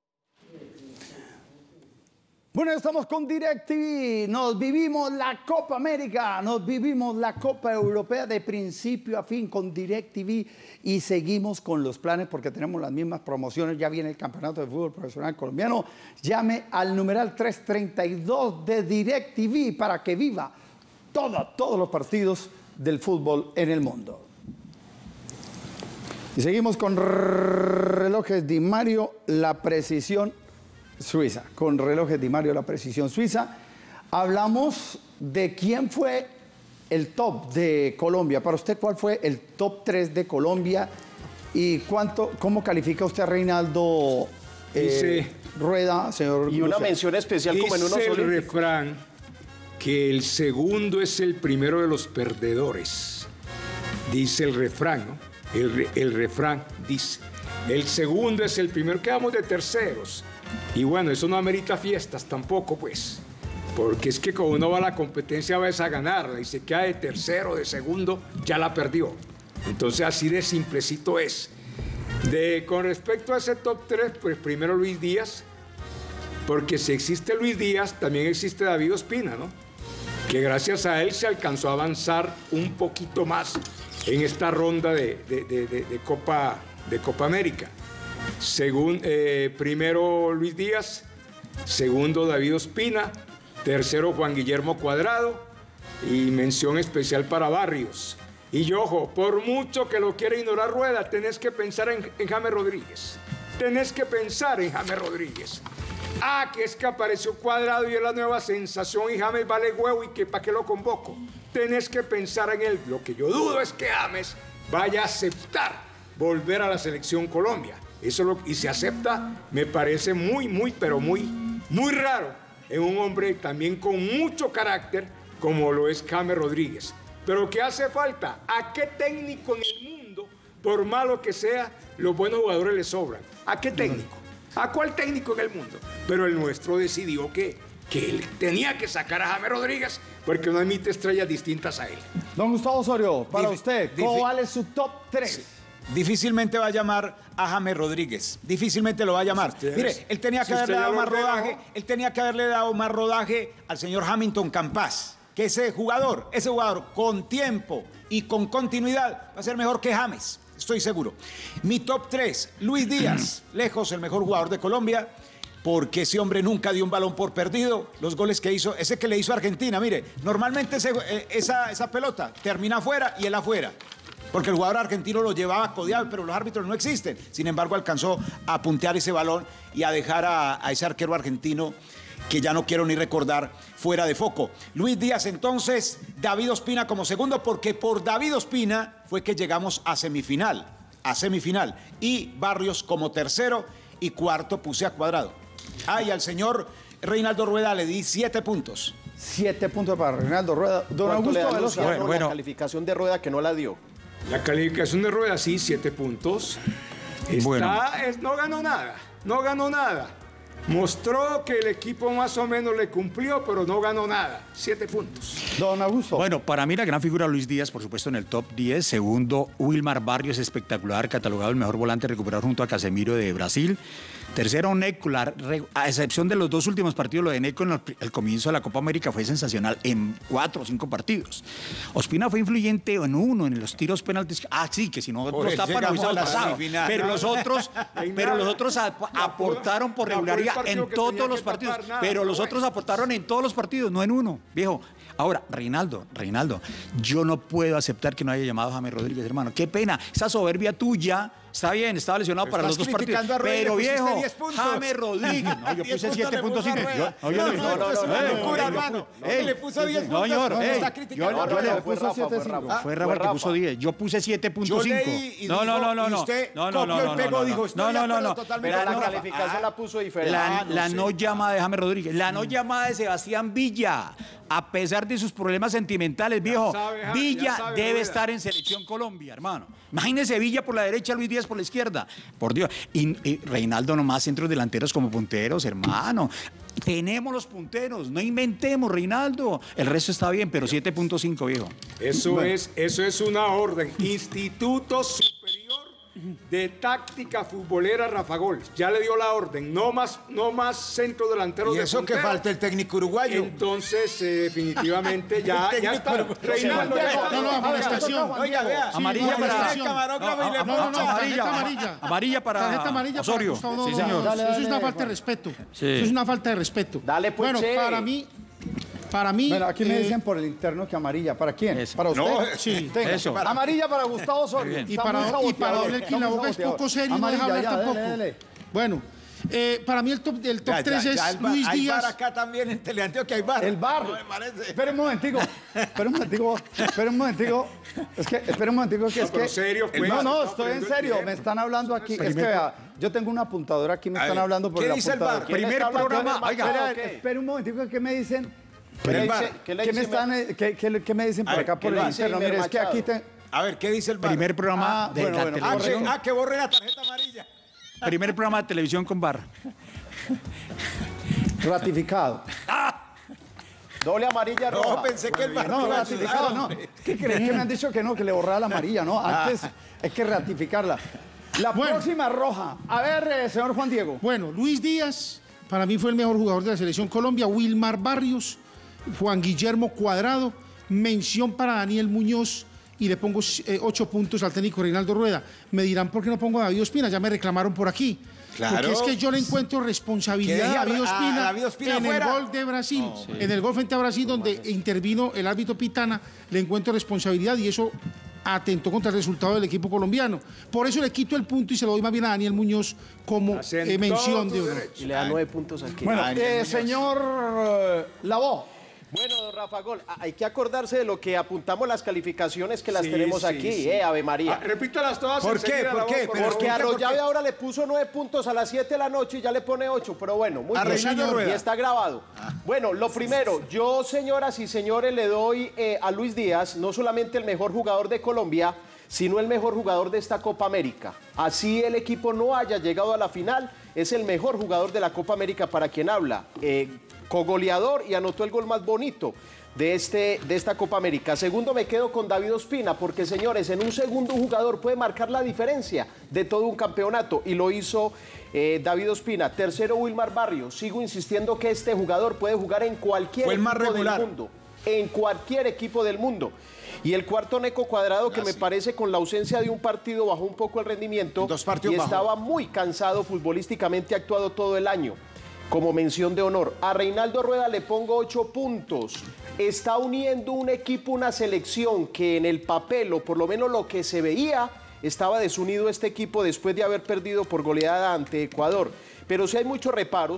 Bueno, estamos con DirecTV. Nos vivimos la Copa América, nos vivimos la Copa Europea de principio a fin con DirecTV y seguimos con los planes porque tenemos las mismas promociones. Ya viene el Campeonato de Fútbol Profesional Colombiano. Llame al numeral 332 de DirecTV para que viva todos los partidos del fútbol en el mundo. Y seguimos con relojes Di Mario, la precisión suiza, con relojes Di Mario, la precisión suiza. Hablamos de quién fue el top de Colombia. Para usted, ¿cuál fue el top 3 de Colombia? ¿Y cómo califica usted a Reinaldo Rueda, señor? Y una mención especial como en unos olímpicos. olímpicos. El refrán que el segundo es el primero de los perdedores. Dice el refrán, ¿no? El refrán dice, el segundo es el primero. Quedamos de terceros. Y bueno, eso no amerita fiestas tampoco, pues. Porque es que cuando uno va a la competencia vas a ganarla y se queda de tercero, de segundo, ya la perdió. Entonces así de simplecito es. Con respecto a ese top 3, pues primero Luis Díaz, porque si existe Luis Díaz, también existe David Ospina, ¿no? Que gracias a él se alcanzó a avanzar un poquito más en esta ronda de Copa América. Primero Luis Díaz, segundo David Ospina, tercero Juan Guillermo Cuadrado y mención especial para Barrios. Y ojo, por mucho que lo quiera ignorar Rueda, tenés que pensar en James Rodríguez. Tenés que pensar en James Rodríguez. Que es que apareció Cuadrado y es la nueva sensación y James vale huevo y que para qué lo convoco. Tenés que pensar en él. Lo que yo dudo es que James vaya a aceptar volver a la selección Colombia. Y se acepta, me parece pero muy raro en un hombre también con mucho carácter como lo es James Rodríguez. Pero ¿qué hace falta? ¿A qué técnico en el mundo, por malo que sea, los buenos jugadores le sobran? ¿A qué técnico? ¿A cuál técnico en el mundo? Pero el nuestro decidió que él tenía que sacar a James Rodríguez porque no admite estrellas distintas a él. Don Gustavo Osorio, para usted, ¿cuál es su top 3? Sí. Difícilmente va a llamar a James Rodríguez. Difícilmente lo va a llamar. Mire, él tenía que haberle dado más rodaje. Él tenía que haberle dado más rodaje al señor Hamilton Campas. Que ese jugador con tiempo y con continuidad va a ser mejor que James. Estoy seguro. Mi top 3, Luis Díaz, lejos el mejor jugador de Colombia, porque ese hombre nunca dio un balón por perdido. Los goles que hizo, ese que le hizo a Argentina, mire, normalmente esa pelota termina afuera y él afuera. Porque el jugador argentino lo llevaba codeado, pero los árbitros no existen. Sin embargo, alcanzó a puntear ese balón y a dejar a ese arquero argentino que ya no quiero ni recordar fuera de foco. Luis Díaz entonces, David Ospina como segundo, porque por David Ospina fue que llegamos a semifinal, y Barrios como tercero y cuarto puse a Cuadrado. Y al señor Reinaldo Rueda le di 7 puntos. 7 puntos para Reinaldo Rueda. Don Augusto Velosa. La calificación de Rueda que no la dio. La calificación de Rueda, sí, 7 puntos. No ganó nada. Mostró que el equipo más o menos le cumplió, pero no ganó nada. 7 puntos. Don Augusto. Bueno, para mí la gran figura Luis Díaz, por supuesto, en el top 10. Segundo, Wilmar Barrios, espectacular, catalogado el mejor volante recuperado junto a Casemiro de Brasil. Tercero, Neco, a excepción de los 2 últimos partidos, lo de Neco en el comienzo de la Copa América fue sensacional en 4 o 5 partidos. Ospina fue influyente en uno, en los tiros penaltis. Sí, que si no los tapan, no pasado. Pero los otros aportaron por regularidad en todos los partidos. Pero los otros aportaron en todos los partidos, no en uno, viejo. Ahora, Reinaldo, yo no puedo aceptar que no haya llamado a James Rodríguez, hermano. Qué pena, esa soberbia tuya. Está bien, estaba lesionado para los 2 partidos. Pero viejo, James Rodríguez. No, yo puse 7.5. No, locura, hermano. Le puso 10 puntos. No, está criticando. Yo le puse 7.5. Fue Rafa que puso 10. Yo puse 7.5. No. Usted copió y pegó, dijo, no. Pero la calificación la puso diferente. La no llamada de James Rodríguez. La no llamada de Sebastián Villa. A pesar de sus problemas sentimentales, viejo, Villa debe estar en Selección Colombia, hermano. Imagínese Villa por la derecha, Luis Díaz por la izquierda. Por Dios. Y Reinaldo nomás centros delanteros como punteros, hermano. Tenemos los punteros, no inventemos, Reinaldo. El resto está bien, pero 7.5, viejo. Eso es una orden. Instituto Superior de Táctica Futbolera Rafa Gol. Ya le dio la orden. No más centro delantero. Y eso de que falta el técnico uruguayo. Entonces, definitivamente, ya está. Reinaldo, amonestación. Oiga, vea. Amarilla para amarilla para Osorio. Sí, señor. Eso es una falta de respeto. Eso es una falta de respeto. Dale, pues. Bueno, para mí. Bueno, aquí me dicen por el interno que amarilla. ¿Para quién? Eso. Para usted. No, sí. Eso. Amarilla para Gustavo Osorio. Y para doble que la boca es poco serio, no deja hablar tampoco. Bueno, para mí el top 3 es Luis hay Díaz. bar acá también en Teleantioquia, hay bar. El bar. No me parece. Espera un momentico. Espera un momentico que es que... serio, pues. No, estoy en serio. Me están hablando aquí. Es que vea, yo tengo una apuntadora aquí, me están hablando por ¿qué la dice el apuntadora. bar? Primer programa. Oiga, espera un momentico, ¿qué me dicen? ¿Qué me dicen por acá por el interno? Mire, es que aquí... A ver, ¿qué dice el bar? Primer programa de la televisión. Que borre la tarjeta amarilla. Primer programa de televisión con bar. Ratificado. Doble amarilla roja. No, pensé que el bar. No, ratificado, no. ¿Qué crees que me han dicho que no, que le borrara la amarilla, no? Antes hay que ratificarla. La próxima roja. A ver, señor Juan Diego. Bueno, Luis Díaz, para mí fue el mejor jugador de la Selección Colombia. Wilmar Barrios, Juan Guillermo Cuadrado, mención para Daniel Muñoz y le pongo 8 puntos al técnico Reinaldo Rueda. Me dirán por qué no pongo a David Ospina, ya me reclamaron por aquí. Claro. Porque es que yo le encuentro responsabilidad a David Ospina en el gol de Brasil. En el gol frente a Brasil, donde intervino el árbitro Pitana, le encuentro responsabilidad y eso atentó contra el resultado del equipo colombiano. Por eso le quito el punto y se lo doy más bien a Daniel Muñoz como mención de honor. Y le da 9 puntos aquí. Bueno, señor Lavó. Bueno, don Rafa Gol, hay que acordarse de lo que apuntamos las calificaciones que las tenemos aquí, Ave María. Repítalas todas. ¿Por qué? Porque a Arroyave ahora le puso 9 puntos a las 7 de la noche y ya le pone 8, pero bueno, muy bien, señor, y está grabado. Bueno, lo primero, yo, señoras y señores, le doy a Luis Díaz no solamente el mejor jugador de Colombia, sino el mejor jugador de esta Copa América. Así el equipo no haya llegado a la final, es el mejor jugador de la Copa América para quien habla. Cogoleador y anotó el gol más bonito de esta Copa América. Segundo, me quedo con David Ospina, porque, señores, en un segundo un jugador puede marcar la diferencia de todo un campeonato, y lo hizo David Ospina. Tercero, Wilmar Barrios. Sigo insistiendo que este jugador puede jugar en cualquier equipo del mundo. En cualquier equipo del mundo. Y el cuarto, Neco Cuadrado, que me parece con la ausencia de un partido bajó un poco el rendimiento y estaba muy cansado futbolísticamente, ha actuado todo el año. Como mención de honor, a Reinaldo Rueda le pongo 8 puntos. Está uniendo un equipo, una selección que en el papel, o por lo menos lo que se veía, estaba desunido este equipo después de haber perdido por goleada ante Ecuador. Pero sí hay muchos reparos,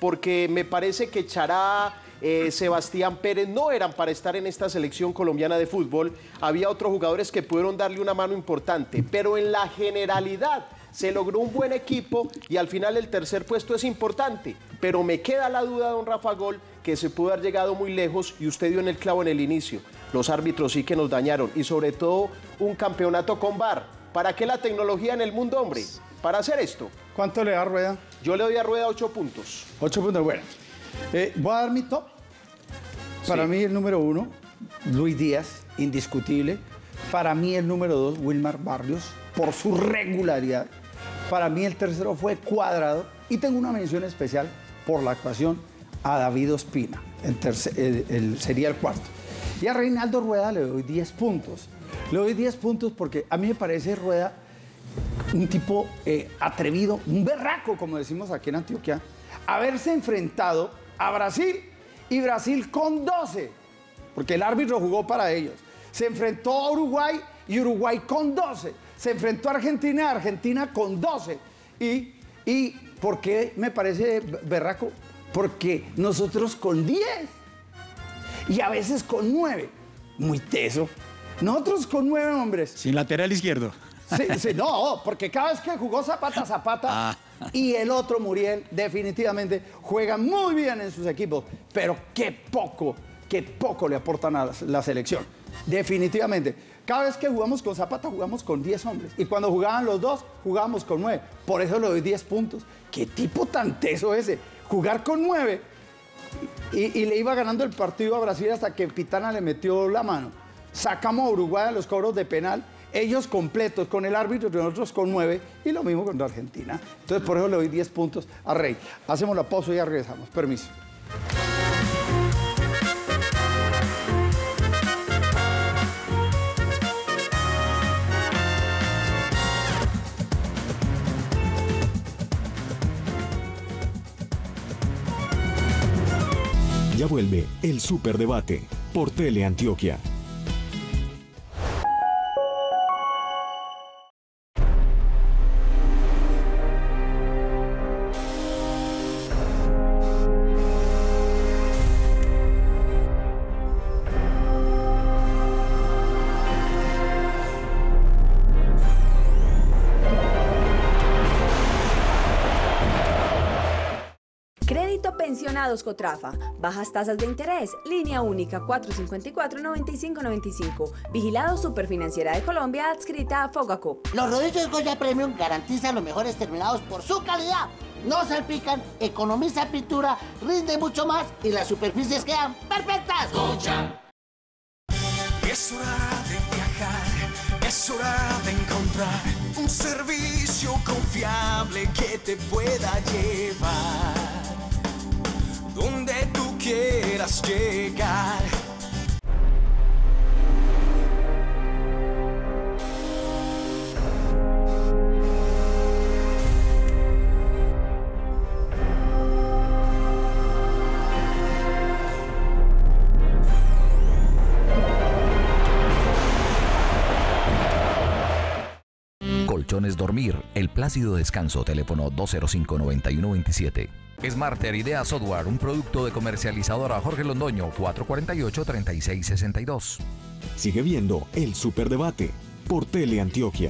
porque me parece que Chará, Sebastián Pérez no eran para estar en esta selección colombiana de fútbol. Había otros jugadores que pudieron darle una mano importante, pero en la generalidad se logró un buen equipo y al final el tercer puesto es importante. Pero me queda la duda, don Rafa Gol, que se pudo haber llegado muy lejos y usted dio en el clavo en el inicio. Los árbitros sí que nos dañaron y sobre todo un campeonato con VAR. ¿Para qué la tecnología en el mundo, hombre? Para hacer esto. ¿Cuánto le da a Rueda? Yo le doy a Rueda 8 puntos. 8 puntos, bueno. Voy a dar mi top. Para mí el número 1, Luis Díaz, indiscutible. Para mí el número 2, Wilmar Barrios, por su regularidad. Para mí el tercero fue Cuadrado. Y tengo una mención especial por la actuación a David Ospina. Sería el cuarto. Y a Reinaldo Rueda le doy 10 puntos. Le doy 10 puntos porque a mí me parece Rueda un tipo atrevido, un berraco, como decimos aquí en Antioquia, haberse enfrentado a Brasil y Brasil con 12, porque el árbitro jugó para ellos. Se enfrentó a Uruguay y Uruguay con 12. Se enfrentó a Argentina y Argentina con 12. ¿Y por qué me parece berraco? Porque nosotros con 10 y a veces con 9. Muy teso. Nosotros con 9 hombres. Sin lateral izquierdo. Sí, no, porque cada vez que jugó Zapata y el otro Muriel, definitivamente juegan muy bien en sus equipos, pero qué poco le aportan a la selección. Definitivamente. Cada vez que jugamos con Zapata, jugamos con 10 hombres. Y cuando jugaban los dos, jugábamos con 9. Por eso le doy 10 puntos. ¿Qué tipo tan teso ese? Jugar con 9 y le iba ganando el partido a Brasil hasta que Pitana le metió la mano. Sacamos a Uruguay a los cobros de penal. Ellos completos con el árbitro y nosotros con 9 y lo mismo contra Argentina. Entonces por eso le doy 10 puntos a Rey. Hacemos la pausa y ya regresamos. Permiso. Ya vuelve el Superdebate por Teleantioquia. Pensionados Cotrafa, bajas tasas de interés, línea única 454-9595, vigilado Superfinanciera de Colombia, adscrita a Fogaco. Los rodillos Goya Premium garantizan los mejores terminados por su calidad. No salpican, economiza pintura, rinde mucho más y las superficies quedan perfectas. Goya. Es hora de viajar, es hora de encontrar un servicio confiable que te pueda llevar donde tú quieras llegar. Colchones Dormir, El Plácido Descanso, teléfono 205-9127. Smarter Idea Software, un producto de comercializadora Jorge Londoño, 448-3662. Sigue viendo el Superdebate por Teleantioquia.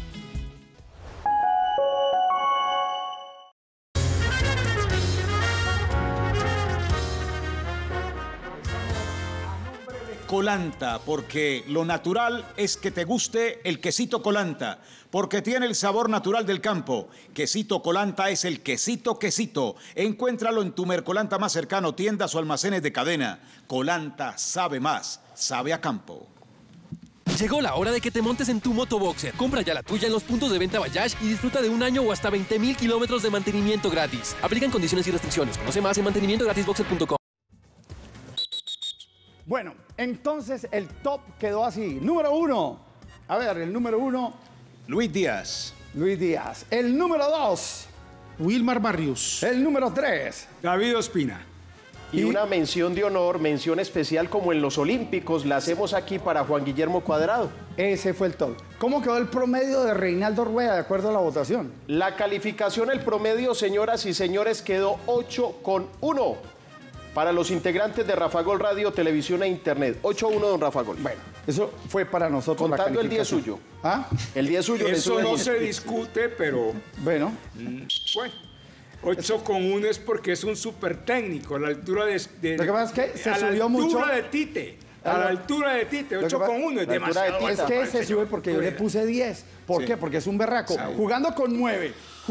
Colanta, porque lo natural es que te guste el quesito Colanta, porque tiene el sabor natural del campo. Quesito Colanta es el quesito. Encuéntralo en tu Mercolanta más cercano, tiendas o almacenes de cadena. Colanta sabe más, sabe a campo. Llegó la hora de que te montes en tu motoboxer. Compra ya la tuya en los puntos de venta Bayash y disfruta de un año o hasta 20,000 kilómetros de mantenimiento gratis. Aplican condiciones y restricciones. Conoce más en mantenimientogratisboxer.com. Bueno, entonces el top quedó así. Número 1. A ver, el número 1. Luis Díaz. Luis Díaz. El número 2. Wilmar Barrios. El número 3. David Ospina. Y una mención de honor, mención especial como en los Olímpicos, la hacemos aquí para Juan Guillermo Cuadrado. Ese fue el todo. ¿Cómo quedó el promedio de Reinaldo Rueda de acuerdo a la votación? La calificación, el promedio, señoras y señores, quedó 8,1 para los integrantes de Rafa Gol Radio, Televisión e Internet. 8,1, don Rafa Gol. Bueno, eso fue para nosotros. Contando el 10 suyo. ¿Ah? El 10 suyo. Eso no se discute, pero... Bueno. Bueno. 8,1 es porque es un súper técnico, a la altura de lo que pasa es que se subió mucho. A la altura de Tite, 8,1 es demasiado. Es que se sube porque yo le puse 10. ¿Por qué? Porque es un berraco. Jugando con 9.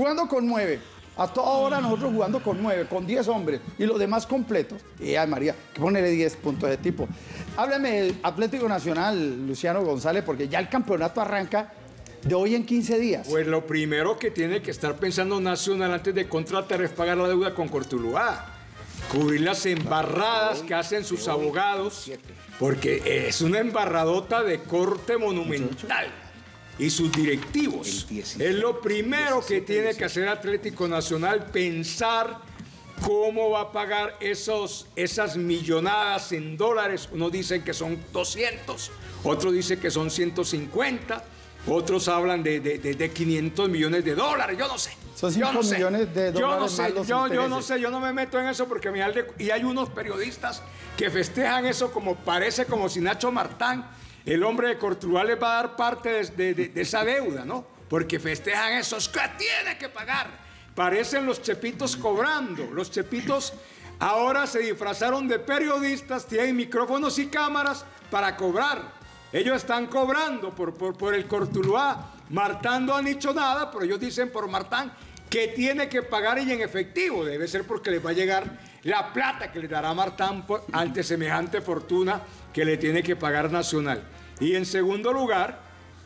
A toda hora nosotros jugando con 9, con 10 hombres y los demás completos. Y ay María, que ponerle 10 puntos de tipo. Háblame del Atlético Nacional, Luciano González, porque ya el campeonato arranca de hoy en 15 días. Pues lo primero que tiene que estar pensando Nacional antes de contratar es pagar la deuda con Cortuluá. Cubrir las embarradas que hacen sus abogados, porque es una embarradota de corte monumental. Y sus directivos. Es lo primero que tiene que hacer Atlético Nacional, pensar cómo va a pagar esas millonadas en dólares. Unos dicen que son 200, otros dicen que son 150. Otros hablan de 500 millones de dólares, yo no sé. Son 5 millones de dólares. Yo no sé, yo no me meto en eso porque y hay unos periodistas que festejan eso parece como si Nacho Martán, el hombre de Cortuluá, les va a dar parte de esa deuda, ¿no? Porque festejan esos que tiene que pagar. Parecen los chepitos cobrando. Los chepitos ahora se disfrazaron de periodistas, tienen micrófonos y cámaras para cobrar. Ellos están cobrando por el Cortuluá. Martán no ha dicho nada, pero ellos dicen por Martán que tiene que pagar y en efectivo. Debe ser porque les va a llegar la plata que le dará Martán ante semejante fortuna que le tiene que pagar Nacional. Y en segundo lugar,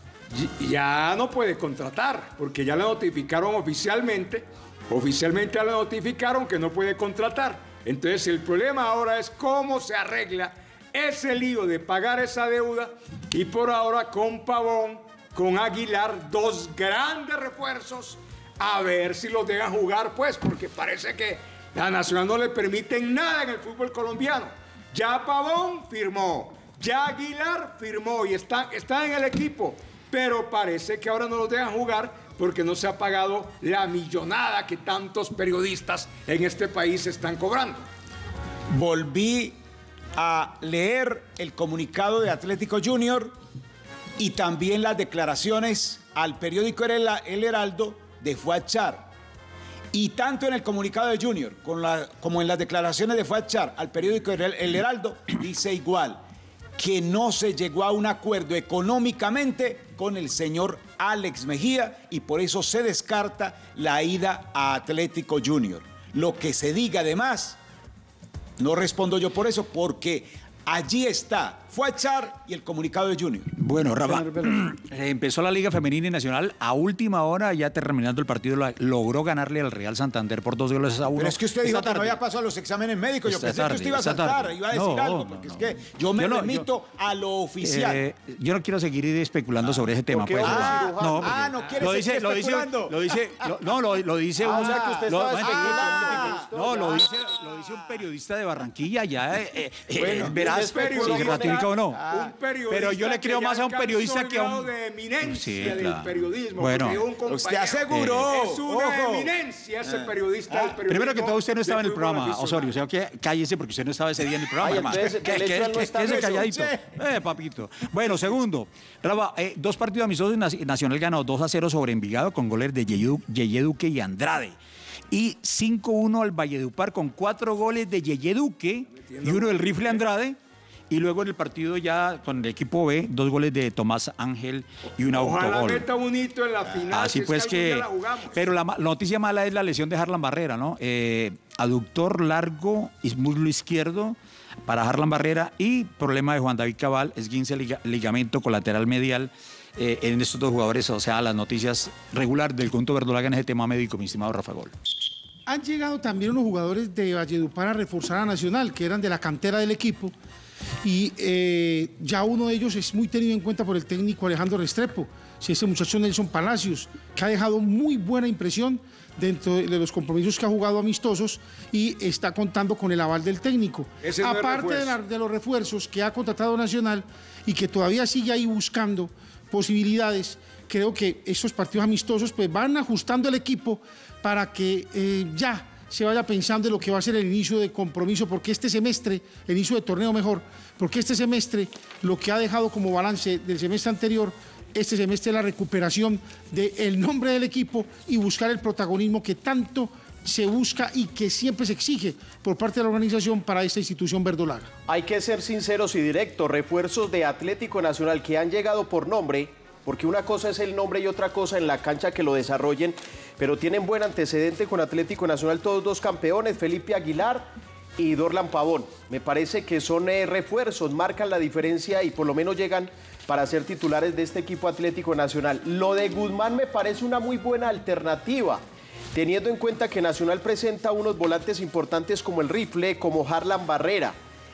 ya no puede contratar, porque ya le notificaron oficialmente le notificaron que no puede contratar. Entonces el problema ahora es cómo se arregla ese lío de pagar esa deuda y por ahora con Pavón, con Aguilar, dos grandes refuerzos, a ver si los dejan jugar, pues, porque parece que a Nacional no le permiten nada en el fútbol colombiano. Ya Pavón firmó, ya Aguilar firmó y está en el equipo, pero parece que ahora no los dejan jugar porque no se ha pagado la millonada que tantos periodistas en este país están cobrando. Volví a leer el comunicado de Atlético Junior y también las declaraciones al periódico El Heraldo de Fuad Char. Y tanto en el comunicado de Junior como en las declaraciones de Fuad Char al periódico El Heraldo dice igual, que no se llegó a un acuerdo económicamente con el señor Alex Mejía y por eso se descarta la ida a Atlético Junior. Lo que se diga además, no respondo yo por eso, porque allí está Fuad Char y el comunicado de Junior. Bueno, Rafa, empezó la Liga Femenina y Nacional a última hora, ya terminando el partido, logró ganarle al Real Santander por 2-1. Pero es que usted dijo que no había pasado los exámenes médicos. Yo pensé que usted iba a saltar, iba a decir algo, porque es que yo me remito a lo oficial. Yo no quiero seguir especulando sobre ese tema. Pues, no quiere seguir especulando. Lo dice un periodista de Barranquilla, ya verás si se ratifica o no. Pero yo le creo más a un periodista que a un... de eminencia del periodismo. Bueno, usted aseguró. Es una eminencia ese periodista del periodismo. Primero que todo, usted no estaba en el programa, Osorio. O sea, que cállese porque usted no estaba ese día en el programa, hermano. Quédese calladito. Papito. Bueno, segundo, Rafa, 2 partidos amistosos. Nacional ganó 2-0 sobre Envigado con goles de Yeye Duque y Andrade. Y 5-1 al Valledupar con 4 goles de Yeye Duque y uno del Rifle Andrade. Y luego en el partido ya con el equipo B, 2 goles de Tomás Ángel y un autogol. Ojalá meta un hito en la final. Así pues que... Pero la noticia mala es la lesión de Harlan Barrera, ¿no? Aductor largo y muslo izquierdo para Harlan Barrera y problema de Juan David Cabal, esguince ligamento colateral medial en estos 2 jugadores. O sea, las noticias regular del conjunto verdolaga en ese tema médico, mi estimado Rafa Gol. Han llegado también unos jugadores de Valledupar a reforzar a Nacional, que eran de la cantera del equipo. y ya uno de ellos es muy tenido en cuenta por el técnico Alejandro Restrepo, si ese muchacho Nelson Palacios, que ha dejado muy buena impresión dentro de los compromisos que ha jugado amistosos y está contando con el aval del técnico. Ese no es aparte de los refuerzos que ha contratado Nacional y que todavía sigue ahí buscando posibilidades, creo que estos partidos amistosos pues van ajustando el equipo para que ya se vaya pensando en lo que va a ser el inicio de compromiso, porque este semestre, el inicio de torneo mejor, porque este semestre lo que ha dejado como balance del semestre anterior, este semestre es la recuperación del nombre del equipo y buscar el protagonismo que tanto se busca y que siempre se exige por parte de la organización para esta institución verdolaga. Hay que ser sinceros y directos, refuerzos de Atlético Nacional que han llegado por nombre, porque una cosa es el nombre y otra cosa en la cancha que lo desarrollen, pero tienen buen antecedente con Atlético Nacional, todos dos campeones, Felipe Aguilar y Dorlan Pavón. Me parece que son refuerzos, marcan la diferencia y por lo menos llegan para ser titulares de este equipo Atlético Nacional. Lo de Guzmán me parece una muy buena alternativa, teniendo en cuenta que Nacional presenta unos volantes importantes como el Rifle, como Harlan Barrera.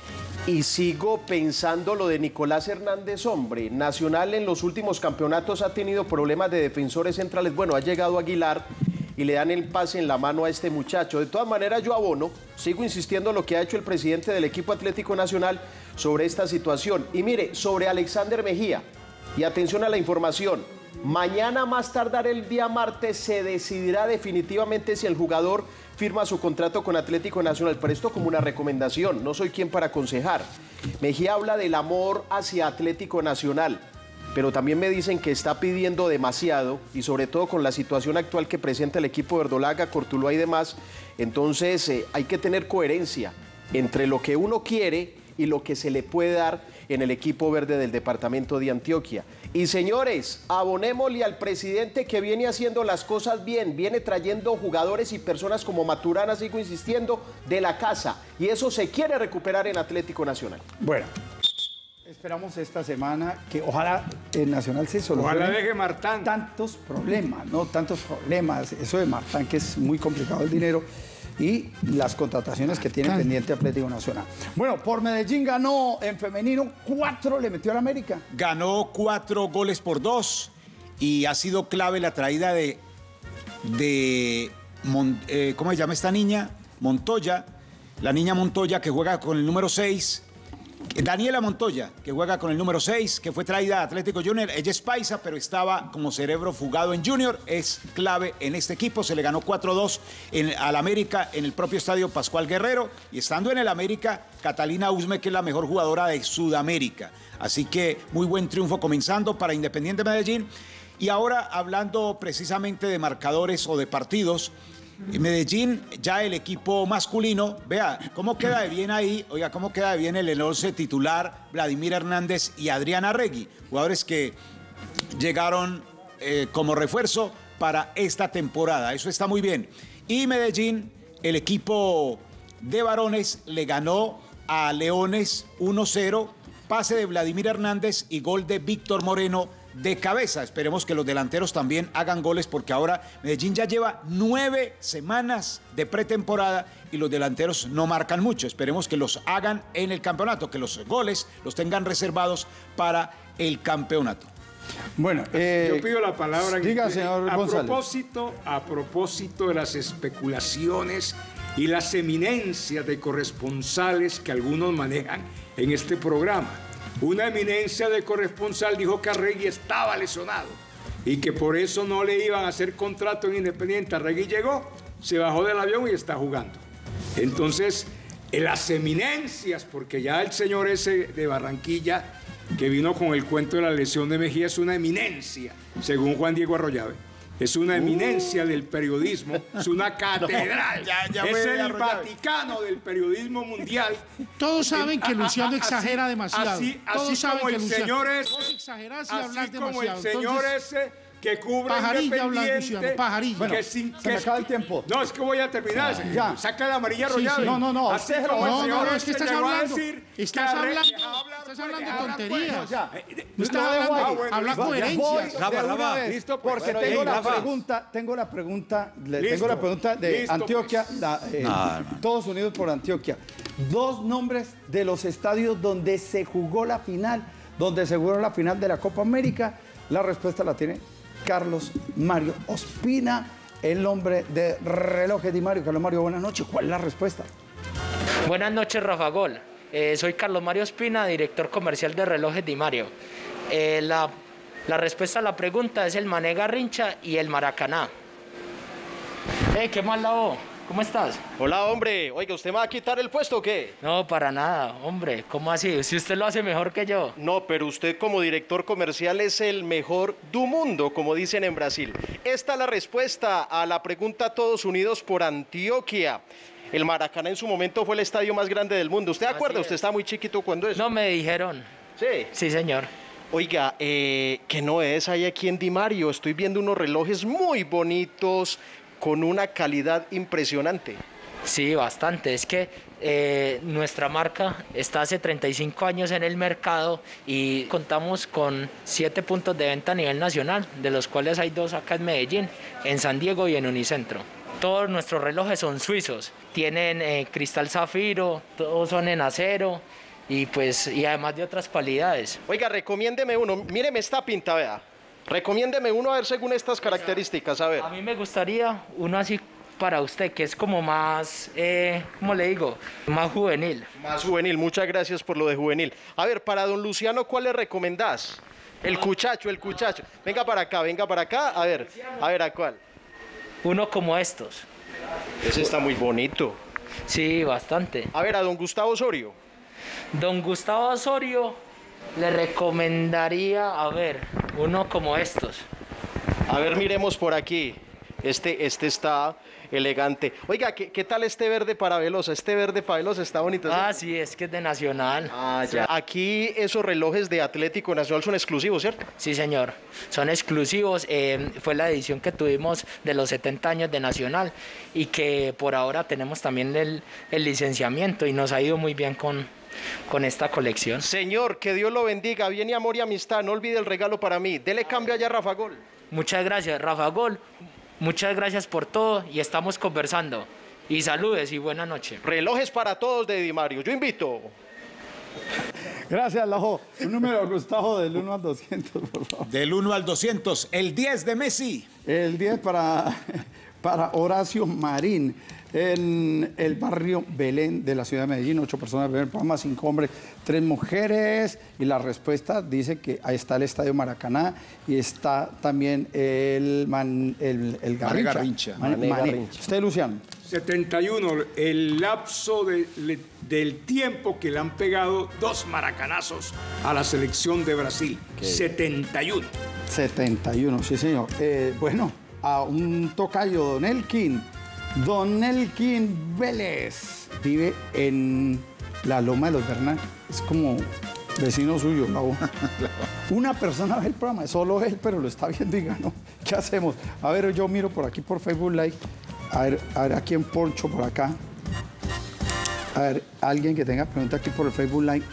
Y sigo pensando lo de Nicolás Hernández, hombre. Nacional en los últimos campeonatos ha tenido problemas de defensores centrales. Bueno, ha llegado Aguilar y le dan el pase en la mano a este muchacho. De todas maneras, yo abono, sigo insistiendo en lo que ha hecho el presidente del equipo Atlético Nacional sobre esta situación. Y mire, sobre Alexander Mejía, y atención a la información, mañana más tardar el día martes se decidirá definitivamente si el jugador firma su contrato con Atlético Nacional, pero esto como una recomendación, no soy quien para aconsejar. Mejía habla del amor hacia Atlético Nacional, pero también me dicen que está pidiendo demasiado y sobre todo con la situación actual que presenta el equipo verdolaga, Cortuluá y demás, entonces hay que tener coherencia entre lo que uno quiere y lo que se le puede dar en el equipo verde del departamento de Antioquia. Y señores, abonémosle al presidente que viene haciendo las cosas bien, viene trayendo jugadores y personas como Maturana, sigo insistiendo, de la casa. Y eso se quiere recuperar en Atlético Nacional. Bueno, esperamos esta semana que ojalá el Nacional se solucione. Ojalá deje Martán. Tantos problemas, ¿no? Tantos problemas. Eso de Martán, que es muy complicado el dinero. Y las contrataciones que tiene pendiente Atlético Nacional. Bueno, por Medellín ganó en femenino 4, le metió al América. Ganó 4-2 y ha sido clave la traída ¿cómo se llama esta niña? Montoya, la niña Montoya que juega con el número 6. Daniela Montoya, que juega con el número 6, que fue traída a Atlético Junior. Ella es paisa, pero estaba como cerebro fugado en Junior. Es clave en este equipo. Se le ganó 4-2 al América en el propio estadio Pascual Guerrero. Y estando en el América, Catalina Usme, que es la mejor jugadora de Sudamérica. Así que muy buen triunfo comenzando para Independiente Medellín. Y ahora, hablando precisamente de marcadores o de partidos, en Medellín, ya el equipo masculino, vea cómo queda de bien ahí, oiga, cómo queda de bien el 11 titular, Vladimir Hernández y Adriana Arregui, jugadores que llegaron como refuerzo para esta temporada, eso está muy bien. Y Medellín, el equipo de varones le ganó a Leones 1-0, pase de Vladimir Hernández y gol de Víctor Moreno de cabeza. Esperemos que los delanteros también hagan goles porque ahora Medellín ya lleva 9 semanas de pretemporada y los delanteros no marcan mucho. Esperemos que los hagan en el campeonato, que los goles los tengan reservados para el campeonato. Bueno, yo pido la palabra. Diga, señor González. A propósito de las especulaciones y las eminencias de corresponsales que algunos manejan en este programa. Una eminencia de corresponsal dijo que Arregui estaba lesionado y que por eso no le iban a hacer contrato en Independiente. Arregui llegó, se bajó del avión y está jugando. Entonces, las eminencias, porque ya el señor ese de Barranquilla, que vino con el cuento de la lesión de Mejía, es una eminencia, según Juan Diego Arroyave. Es una eminencia del periodismo, es una catedral, es el Vaticano del periodismo mundial. Todos saben que Luciano exagera demasiado. Así como el señor ese, exageras y hablas así como demasiado. el señor Entonces, ese que cubre Pajarilla habla, Independiente. Luciano, pajarilla. Bueno, que se me acaba el tiempo. No, es que voy a terminar. Ya. Saca la amarilla Sí, rollada. sí. No, Así usted como el no, señor es que estás llegó a hablando. decir Estás que hablando de tonterías. Ya. No estás Lo dejo hablando, ahí. habla listo. coherencias. Voy Rafa, de una Rafa. vez, Listo, pues. porque Bueno, tengo la Rafa. pregunta, tengo la pregunta Listo. de Listo, Antioquia, pues. hermano. todos unidos por Antioquia. Dos nombres de los estadios donde se jugó la final, donde se jugó la final de la Copa América. La respuesta la tiene Carlos Mario Ospina, el nombre de Relojes Di Mario. Carlos Mario, buenas noches. ¿Cuál es la respuesta? Buenas noches, Rafa Gol. Soy Carlos Mario Ospina, director comercial de Relojes Di Mario. La respuesta a la pregunta es el Mané Garrincha y el Maracaná. ¿Qué más la voz? ¿Cómo estás? Hola, hombre. Oiga, ¿usted me va a quitar el puesto o qué? No, para nada, hombre. ¿Cómo así? Si usted lo hace mejor que yo. No, pero usted como director comercial es el mejor do mundo, como dicen en Brasil. Esta es la respuesta a la pregunta Todos Unidos por Antioquia. El Maracaná en su momento fue el estadio más grande del mundo. ¿Usted acuerda? Usted está muy chiquito cuando eso. No, me dijeron. Sí. Sí, señor. Oiga, ¿qué novedades hay aquí en Di Mario? Estoy viendo unos relojes muy bonitos, con una calidad impresionante. Sí, bastante. Es que nuestra marca está hace 35 años en el mercado y contamos con 7 puntos de venta a nivel nacional, de los cuales hay 2 acá en Medellín, en San Diego y en Unicentro. Todos nuestros relojes son suizos, tienen cristal zafiro, todos son en acero y además de otras cualidades. Oiga, recomiéndeme uno. Míreme esta pinta, vea. Recomiéndeme uno a ver según estas características, a ver. A mí me gustaría uno así para usted, que es como más, ¿cómo le digo? Más juvenil. Más juvenil, muchas gracias por lo de juvenil. A ver, para don Luciano, ¿cuál le recomendás? El cuchacho. Venga para acá, a ver, ¿a cuál? Uno como estos. Ese está muy bonito. Sí, bastante. A ver, a don Gustavo Osorio. Don Gustavo Osorio le recomendaría, a ver, uno como estos. A ver, miremos por aquí. Este está elegante. Oiga, ¿qué tal este verde para Velosa? Este verde para Velosa está bonito. Ah, sí, es que es de Nacional. Ah, ya. Aquí esos relojes de Atlético Nacional son exclusivos, ¿cierto? Sí, señor. Son exclusivos. Fue la edición que tuvimos de los 70 años de Nacional y que por ahora tenemos también el licenciamiento y nos ha ido muy bien con esta colección. Señor, que Dios lo bendiga. Bien y amor y amistad. No olvide el regalo para mí. Dele cambio allá a Rafa Gol. Muchas gracias, Rafa Gol. Muchas gracias por todo y estamos conversando. Y saludes y buena noche. Relojes para todos de Di Mario. Yo invito. Gracias, Lajo. Un número, Gustavo, del 1 al 200, por favor. Del 1 al 200, el 10 de Messi. El 10 para Horacio Marín, en el barrio Belén de la ciudad de Medellín. 8 personas ven el programa, 5 hombres, 3 mujeres. Y la respuesta dice que ahí está el Estadio Maracaná y está también el Garrincha. Mané. ¿Usted, Luciano? 71, el lapso del tiempo que le han pegado 2 maracanazos a la selección de Brasil. 71. 71, sí, señor. Bueno, a un tocayo, Don Elkin. Don Elkin Vélez vive en la Loma de los Bernal. Es como vecino suyo, ¿no? Una persona ve el programa, solo él, pero lo está viendo y ganó. ¿Qué hacemos? A ver, yo miro por aquí por Facebook Live. A ver aquí en Poncho, por acá. A ver, alguien que tenga pregunta aquí por el Facebook Live.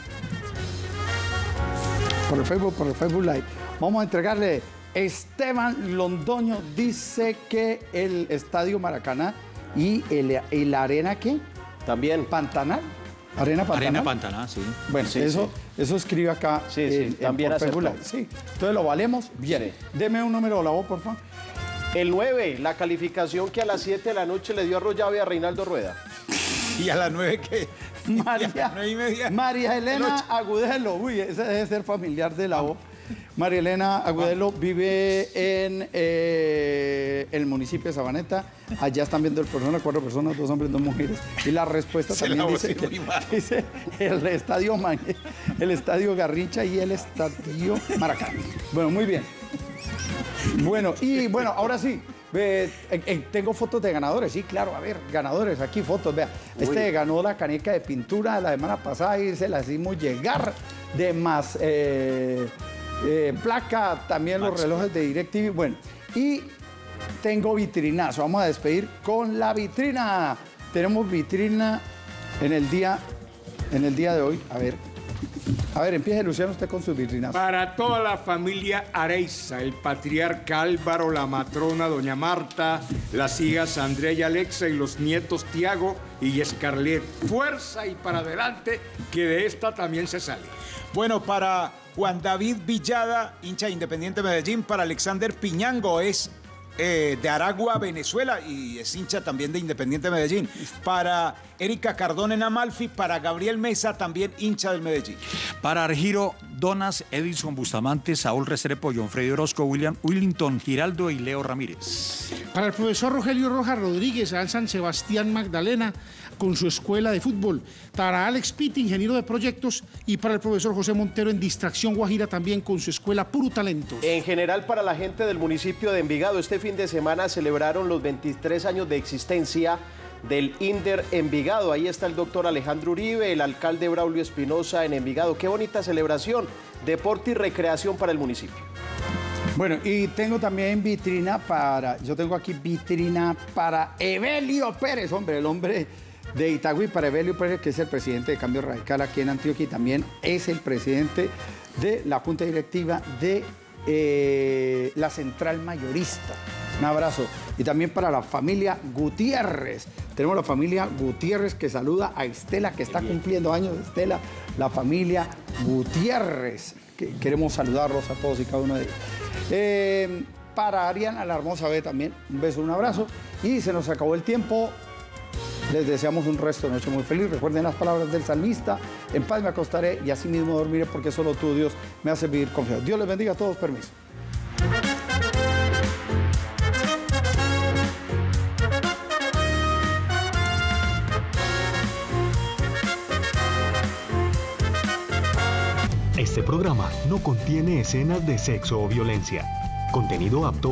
Por el Facebook Live. Vamos a entregarle. Esteban Londoño dice que el Estadio Maracaná y la arena, ¿qué? También. Pantanal. Arena Pantanal. Arena Pantanal, sí. Bueno, sí, eso escribe acá. Sí, también por sí. Entonces lo valemos bien. Sí. Deme un número de la voz, por favor. El 9, la calificación que a las 7 de la noche le dio a Arroyave a Reinaldo Rueda. ¿Y a las 9 qué? María Elena Agudelo. Uy, ese debe ser familiar de la voz. María Elena Agudelo vive en el municipio de Sabaneta. Allá están viendo el programa, 4 personas, 2 hombres, 2 mujeres. Y la respuesta también dice el estadio Garrincha y el estadio Maracaná. Bueno, muy bien. Bueno, ahora sí. Tengo fotos de ganadores, sí, claro, a ver, ganadores, aquí fotos, vea. Ganó la caneca de pintura la semana pasada y se la hicimos llegar de placa, también los relojes de DirecTV. Bueno, y tengo vitrinazo. Vamos a despedir con la vitrina. Tenemos vitrina en el día de hoy. A ver, empiece Luciano usted con sus vitrinazos. Para toda la familia Areiza, el patriarca Álvaro, la matrona doña Marta, las hijas Andrea y Alexa y los nietos Tiago y Escarlet. Fuerza y para adelante, que de esta también se sale. Bueno, para Juan David Villada, hincha de Independiente Medellín, para Alexander Piñango, es de Aragua, Venezuela, y es hincha también de Independiente Medellín. Para Erika Cardona en Amalfi, para Gabriel Mesa, también hincha del Medellín. Para Argiro, Donas, Edison Bustamante, Saúl Restrepo, John Freddy Orozco, William Willington Giraldo y Leo Ramírez. Para el profesor Rogelio Rojas Rodríguez, al San Sebastián Magdalena, con su escuela de fútbol. Para Alex Pitt, ingeniero de proyectos. Y para el profesor José Montero, en Distracción Guajira, también con su escuela Puro Talento. En general, para la gente del municipio de Envigado, este fin de semana celebraron los 23 años de existencia del INDER Envigado. Ahí está el doctor Alejandro Uribe, el alcalde Braulio Espinosa en Envigado. Qué bonita celebración, deporte y recreación para el municipio. Bueno, y tengo también vitrina yo tengo aquí vitrina para Evelio Pérez, hombre, el hombre de Itagüí, para Evelio Pérez, que es el presidente de Cambio Radical aquí en Antioquia y también es el presidente de la Junta Directiva de la Central Mayorista. Un abrazo. Y también para la familia Gutiérrez. Tenemos la familia Gutiérrez que saluda a Estela, que está cumpliendo años. Estela, la familia Gutiérrez. Queremos saludarlos a todos y cada uno de ellos. Para Ariana, la hermosa B, también un beso, un abrazo. Y se nos acabó el tiempo. Les deseamos un resto de noche muy feliz. Recuerden las palabras del salmista: en paz me acostaré y así mismo dormiré, porque solo tú, Dios, me hace vivir confiado. Dios les bendiga a todos. Permiso. Este programa no contiene escenas de sexo o violencia. Contenido apto